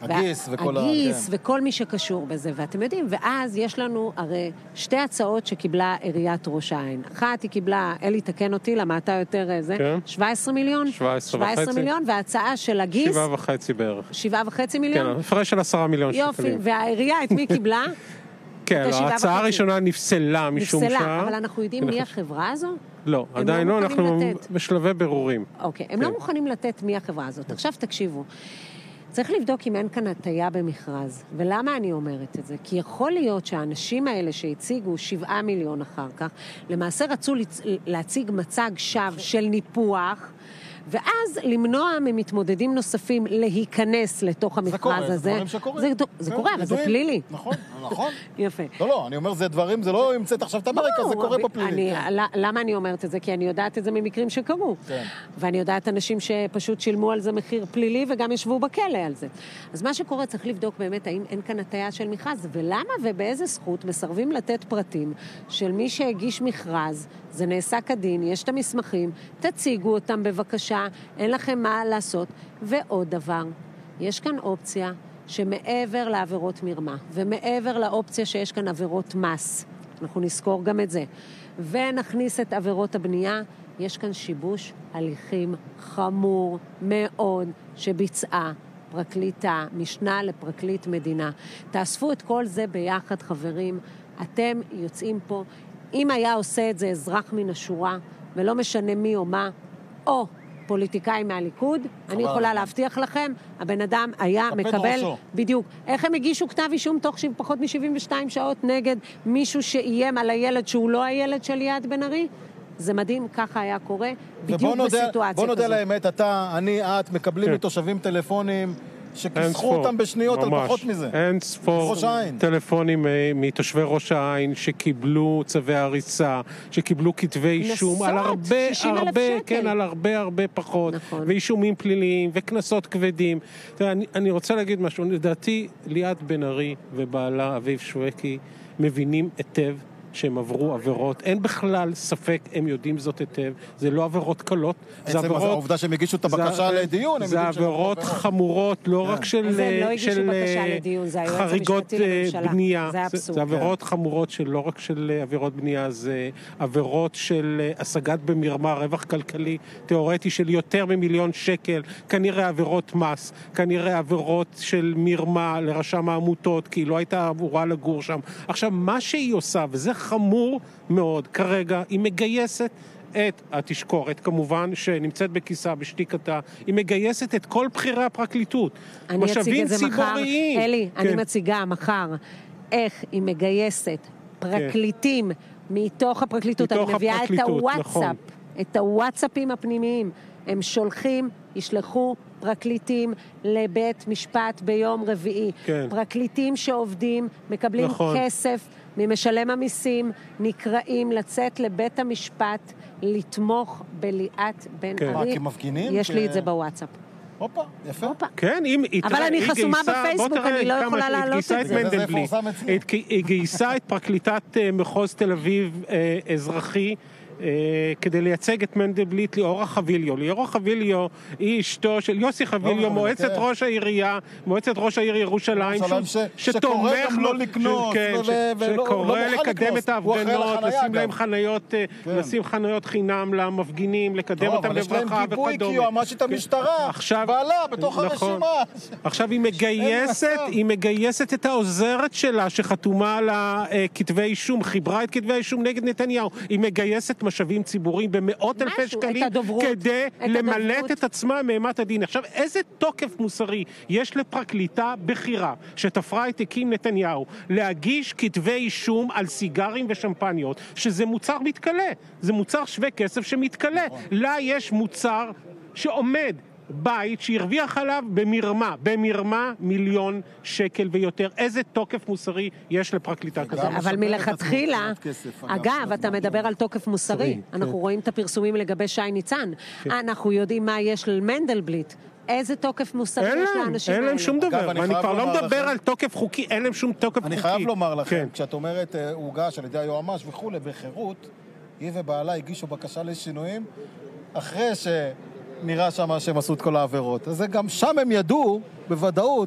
הגיס וכל הגיס וכל מי שקשור בזה, ואתם יודעים, ואז יש לנו הרי שתי הצעות שקיבלה עיריית ראש העין. אחת היא קיבלה, אלי תקן אותי, למה אתה יותר זה, 17 מיליון? 17.5 מיליון, וההצעה של הגיס... 7.5 בערך. 7.5 מיליון? כן, הפרש של 10 מיליון שקלים. יופי, והעירייה את מי קיבלה? כן, ההצעה הראשונה נפסלה משום נפסלה, אבל אנחנו יודעים מי החברה הזו? לא, עדיין לא, אנחנו בשלבי בירורים. אוקיי, הם לא מוכנים לתת מי החברה הזאת. עכשיו תקשיבו, צריך לבדוק אם אין כאן הטיה במכרז. ולמה אני אומרת את זה? כי יכול להיות שהאנשים האלה שהציגו 7 מיליון אחר כך, למעשה רצו להציג מצג שווא של ניפוח, ואז למנוע ממתמודדים נוספים להיכנס לתוך המכרז הזה. זה דברים שקורה. זה קורה, אבל זה פלילי. נכון, נכון. יפה. לא, אני אומר, זה דברים, זה לא המצאת עכשיו את אמריקה, זה קורה בפלילי. למה אני אומרת את זה? כי אני יודעת את זה ממקרים שקרו. ואני יודעת אנשים שפשוט שילמו על זה מחיר פלילי, וגם ישבו בכלא על זה. אז מה שקורה, צריך לבדוק באמת האם אין כאן הטיה של מכרז, ולמה ובאיזה זכות מסרבים לתת פרטים של מי שהגיש מכרז, זה נעשה כדין, יש את המסמכים, תציגו אותם בבקשה, אין לכם מה לעשות. ועוד דבר, יש כאן אופציה שמעבר לעבירות מרמה, ומעבר לאופציה שיש כאן עבירות מס, אנחנו נזכור גם את זה, ונכניס את עבירות הבנייה, יש כאן שיבוש הליכים חמור מאוד שביצעה פרקליטה, משנה לפרקליט מדינה. תאספו את כל זה ביחד, חברים, אתם יוצאים פה, אם היה עושה את זה אזרח מן השורה, ולא משנה מי או מה, או פוליטיקאי מהליכוד, אני יכולה להבטיח לכם, הבן אדם היה מקבל, בדיוק, איך הם הגישו כתב אישום תוך פחות מ-72 שעות נגד מישהו שאיים על הילד שהוא לא הילד של ליאת בן ארי? זה מדהים, ככה היה קורה, בדיוק בסיטואציה כזאת. בוא נודה לאמת, אתה, אני, את, מקבלים מתושבים טלפונים, שכיסחו אותם בשניות על פחות מזה. אין ספור טלפונים מתושבי ראש העין שקיבלו צווי הריסה, שקיבלו כתבי אישום על הרבה פחות, ואישומים פליליים וכנסות כבדים. אני רוצה להגיד משהו, לדעתי ליאת בן ארי ובעלה אביב שווקי מבינים היטב שהם עברו עבירות, אין בכלל ספק, הם יודעים זאת היטב, זה לא עבירות קלות, זה עבירות... העובדה שהם הגישו את הבקשה לדיון, זה עבירות חמורות, לא רק של חריגות בנייה, זה עבירות חמורות של לא רק של עבירות בנייה, זה עבירות של השגת במרמה, רווח כלכלי, תיאורטי של יותר מ1,000,000 שקל, כנראה עבירות מס, כנראה עבירות של מרמה לרשם העמותות, כי היא לא הייתה אמורה לגור שם. עכשיו, מה שהיא עושה, וזה חמור מאוד, כרגע היא מגייסת את התשקורת, כמובן, שנמצאת בכיסה בשתיקתה, היא מגייסת את כל בחירי הפרקליטות. אני אציג את זה מחר, אלי, אני מציגה מחר, איך היא מגייסת פרקליטים מתוך הפרקליטות, אני מביאה את הוואטסאפ, את הוואטסאפים הפנימיים, הם שולחים, ישלחו פרקליטים לבית משפט ביום רביעי. פרקליטים שעובדים, מקבלים כסף ממשלם המיסים, נקראים לצאת לבית המשפט, לתמוך בליאת בן ארי. כמפגינים? יש לי את זה בוואטסאפ. הופה, יפה. כן, אבל אני חסומה בפייסבוק, אני לא יכולה לעלות את זה. היא גייסה את פרקליטת מחוז תל אביב אזרחי, כדי לייצג את מנדלבליט ליאורה חביליו. ליאורה חביליו היא אשתו של יוסי חביליו, מועצת ראש העירייה, מועצת ראש העיר ירושלים, שקורא גם לא לקנות, שקורא לקדם את ההפגנות, לשים חניות חינם למפגינים, לקדם אותם בברכה וכדומה. אבל יש להם גיבוי כי יועמ"שית המשטרה, בעלה בתוך הרשימה. עכשיו היא מגייסת את העוזרת שלה שחתומה על כתבי אישום, חיברה את כתבי האישום נגד נתניהו. היא מגייסת משאבים ציבוריים במאות אלפי שקלים כדי למלט את עצמה מאימת הדין. עכשיו, איזה תוקף מוסרי יש לפרקליטה בחירה שתפרה את תיקים נתניהו להגיש כתבי אישום על סיגרים ושמפניות, שזה מוצר מתקלה, זה מוצר שווה כסף שמתקלה. לה יש מוצר שעומד בית שהרוויח עליו במרמה 1,000,000 שקל ויותר. איזה תוקף מוסרי יש לפרקליטה כזאת? אבל מלכתחילה, אגב, אתה מדבר על תוקף מוסרי. אנחנו רואים את הפרסומים לגבי שי ניצן. אנחנו יודעים מה יש למנדלבליט. איזה תוקף מוסרי יש לאנשים האלה? אין להם שום דבר. ואני כבר לא מדבר על תוקף חוקי, אין להם שום תוקף חוקי. אני חייב לומר לכם, כשאת אומרת הוגש על ידי היועמ"ש וכו' בחירות, היא ובעלה הגישו בקשה לשינויים, אחרי שנראה שם שהם עשו את כל העבירות. אז גם שם הם ידעו, בוודאות,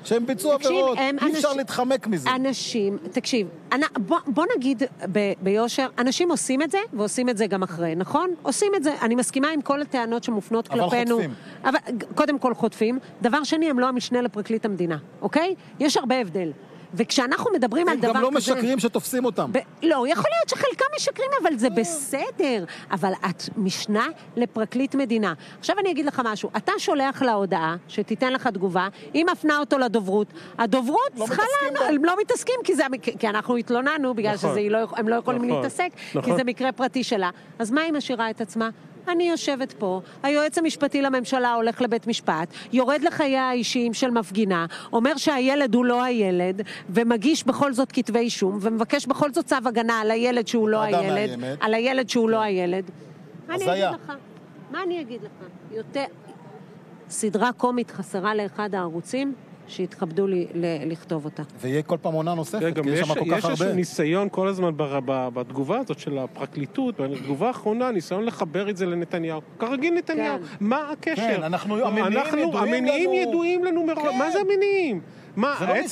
שהם ביצעו עבירות, אי אפשר להתחמק מזה. אנשים, תקשיב, בוא נגיד ביושר, אנשים עושים את זה, ועושים את זה גם אחרי, נכון? עושים את זה, אני מסכימה עם כל הטענות שמופנות כלפינו. אבל חוטפים. אבל קודם כל חוטפים. דבר שני, הם לא המשנה לפרקליט המדינה, אוקיי? יש הרבה הבדל. וכשאנחנו מדברים על דבר כזה... הם גם לא משקרים שתופסים אותם. לא, יכול להיות שחלקם משקרים, אבל זה בסדר. אבל את משנה לפרקליט מדינה. עכשיו אני אגיד לך משהו. אתה שולח לה הודעה שתיתן לך תגובה, היא מפנה אותו לדוברות. הדוברות צריכה לנו, לא מתעסקים, כי אנחנו התלוננו, בגלל שהם לא יכולים להתעסק, כי זה מקרה פרטי שלה. אז מה היא משאירה את עצמה? אני יושבת פה, היועץ המשפטי לממשלה הולך לבית משפט, יורד לחיי האישיים של מפגינה, אומר שהילד הוא לא הילד, ומגיש בכל זאת כתבי אישום, ומבקש בכל זאת צו הגנה על הילד שהוא לא הילד, על הילד שהוא לא הילד. מה אני אגיד לך? יותר... סדרה קומית חסרה לאחד הערוצים, שהתכבדו לכתוב אותה. ויהיה כל פעם עונה נוספת, כי יש שם כל כך הרבה. יש איזשהו ניסיון כל הזמן בתגובה הזאת של הפרקליטות, בתגובה האחרונה, ניסיון לחבר את זה לנתניהו. כרגיל נתניהו. מה הקשר? כן, המניעים ידועים לנו מראש. מה זה המניעים? עצם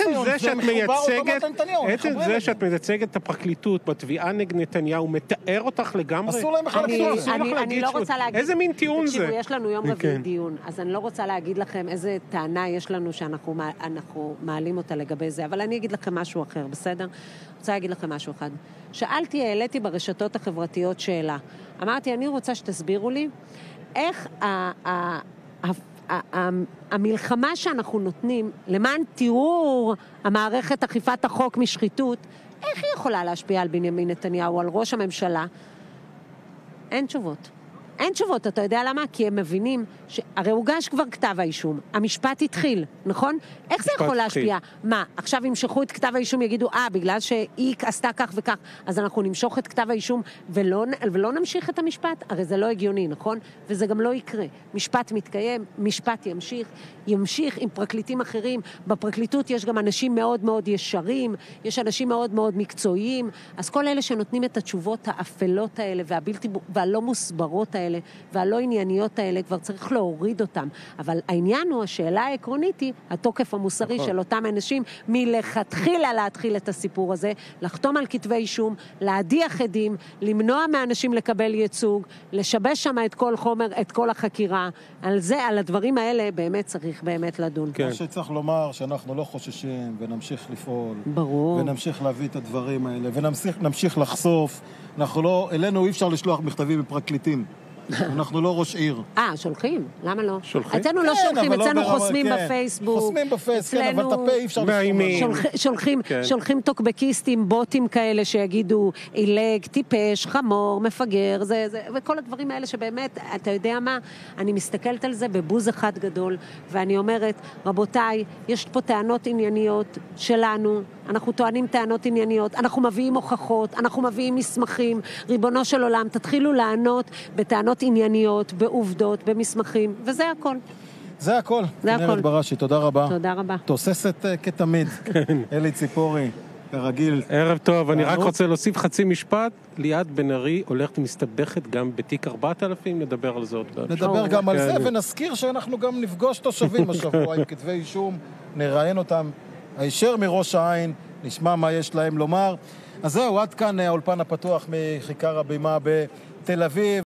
זה שאת מייצגת את הפרקליטות בתביעה נגד נתניהו, מתאר אותך לגמרי? אסור להם בכלל אני לא רוצה להגיד... איזה מין טיעון זה? תקשיבו, יש לנו יום רביעי דיון, אז אני לא רוצה להגיד לכם איזה טענה יש לנו שאנחנו מעלים אותה לגבי זה, אבל אני אגיד לכם משהו אחר, בסדר? אני רוצה להגיד לכם משהו אחד. העליתי ברשתות החברתיות שאלה. אמרתי, אני רוצה שתסבירו לי איך המלחמה שאנחנו נותנים למען תיאור המערכת אכיפת החוק משחיתות, איך היא יכולה להשפיע על בנימין נתניהו, על ראש הממשלה? אין תשובות. אין תשובות, אתה יודע למה? כי הם מבינים הרי הוגש כבר כתב האישום, המשפט התחיל, נכון? איך זה יכול להשפיע? מה, עכשיו ימשכו את כתב האישום, יגידו, בגלל שהיא עשתה כך וכך, אז אנחנו נמשוך את כתב האישום ולא נמשיך את המשפט? הרי זה לא הגיוני, נכון? וזה גם לא יקרה. משפט מתקיים, משפט ימשיך עם פרקליטים אחרים. בפרקליטות יש גם אנשים מאוד מאוד ישרים, יש אנשים מאוד מאוד מקצועיים, אז כל אלה שנותנים את התשובות האפלות האלה והלא מוסברות האלה והלא ענייניות האלה, כבר צריך להוריד אותם. אבל העניין הוא, השאלה העקרונית היא, התוקף המוסרי של אותם אנשים, מלכתחילה להתחיל את הסיפור הזה, לחתום על כתבי אישום, להדיח עדים, למנוע מאנשים לקבל ייצוג, לשבש שם את כל חומר, את כל החקירה. על הדברים האלה באמת צריך באמת לדון. מה שצריך לומר, שאנחנו לא חוששים, ונמשיך לפעול. ברור. ונמשיך להביא את הדברים האלה, ונמשיך לחשוף. אלינו אי אפשר לשלוח מכתבים בפרקליטים. אנחנו לא ראש עיר. שולחים? למה לא? שולחים? אצלנו לא שולחים, אצלנו חוסמים בפייסבוק. חוסמים בפייסבוק, כן, אבל את הפה אי אפשר לשלוח. שולחים טוקבקיסטים, בוטים כאלה שיגידו, אילג, טיפש, חמור, מפגר, וכל הדברים האלה שבאמת, אתה יודע מה? אני מסתכלת על זה בבוז אחד גדול, ואני אומרת, רבותיי, יש פה טענות ענייניות שלנו, אנחנו טוענים טענות ענייניות, אנחנו מביאים הוכחות, אנחנו מביאים מסמכים, ריבונו של עולם, תתחילו לענות בטענות ענייניות, בעובדות, במסמכים, וזה הכל. זה הכל. כנרת בראשי, תודה רבה. תודה רבה. תוססת כתמיד. אלי ציפורי, כרגיל. ערב טוב, אני רק רוצה להוסיף חצי משפט. ליאת בן ארי הולכת ומסתבכת גם בתיק 4000, נדבר על זה עוד. נדבר גם על זה, ונזכיר שאנחנו גם נפגוש תושבים השבוע עם כתבי אישום, נראיין אותם הישר מראש העין, נשמע מה יש להם לומר. אז זהו, עד כאן האולפן הפתוח מכיכר הבימה בתל אביב.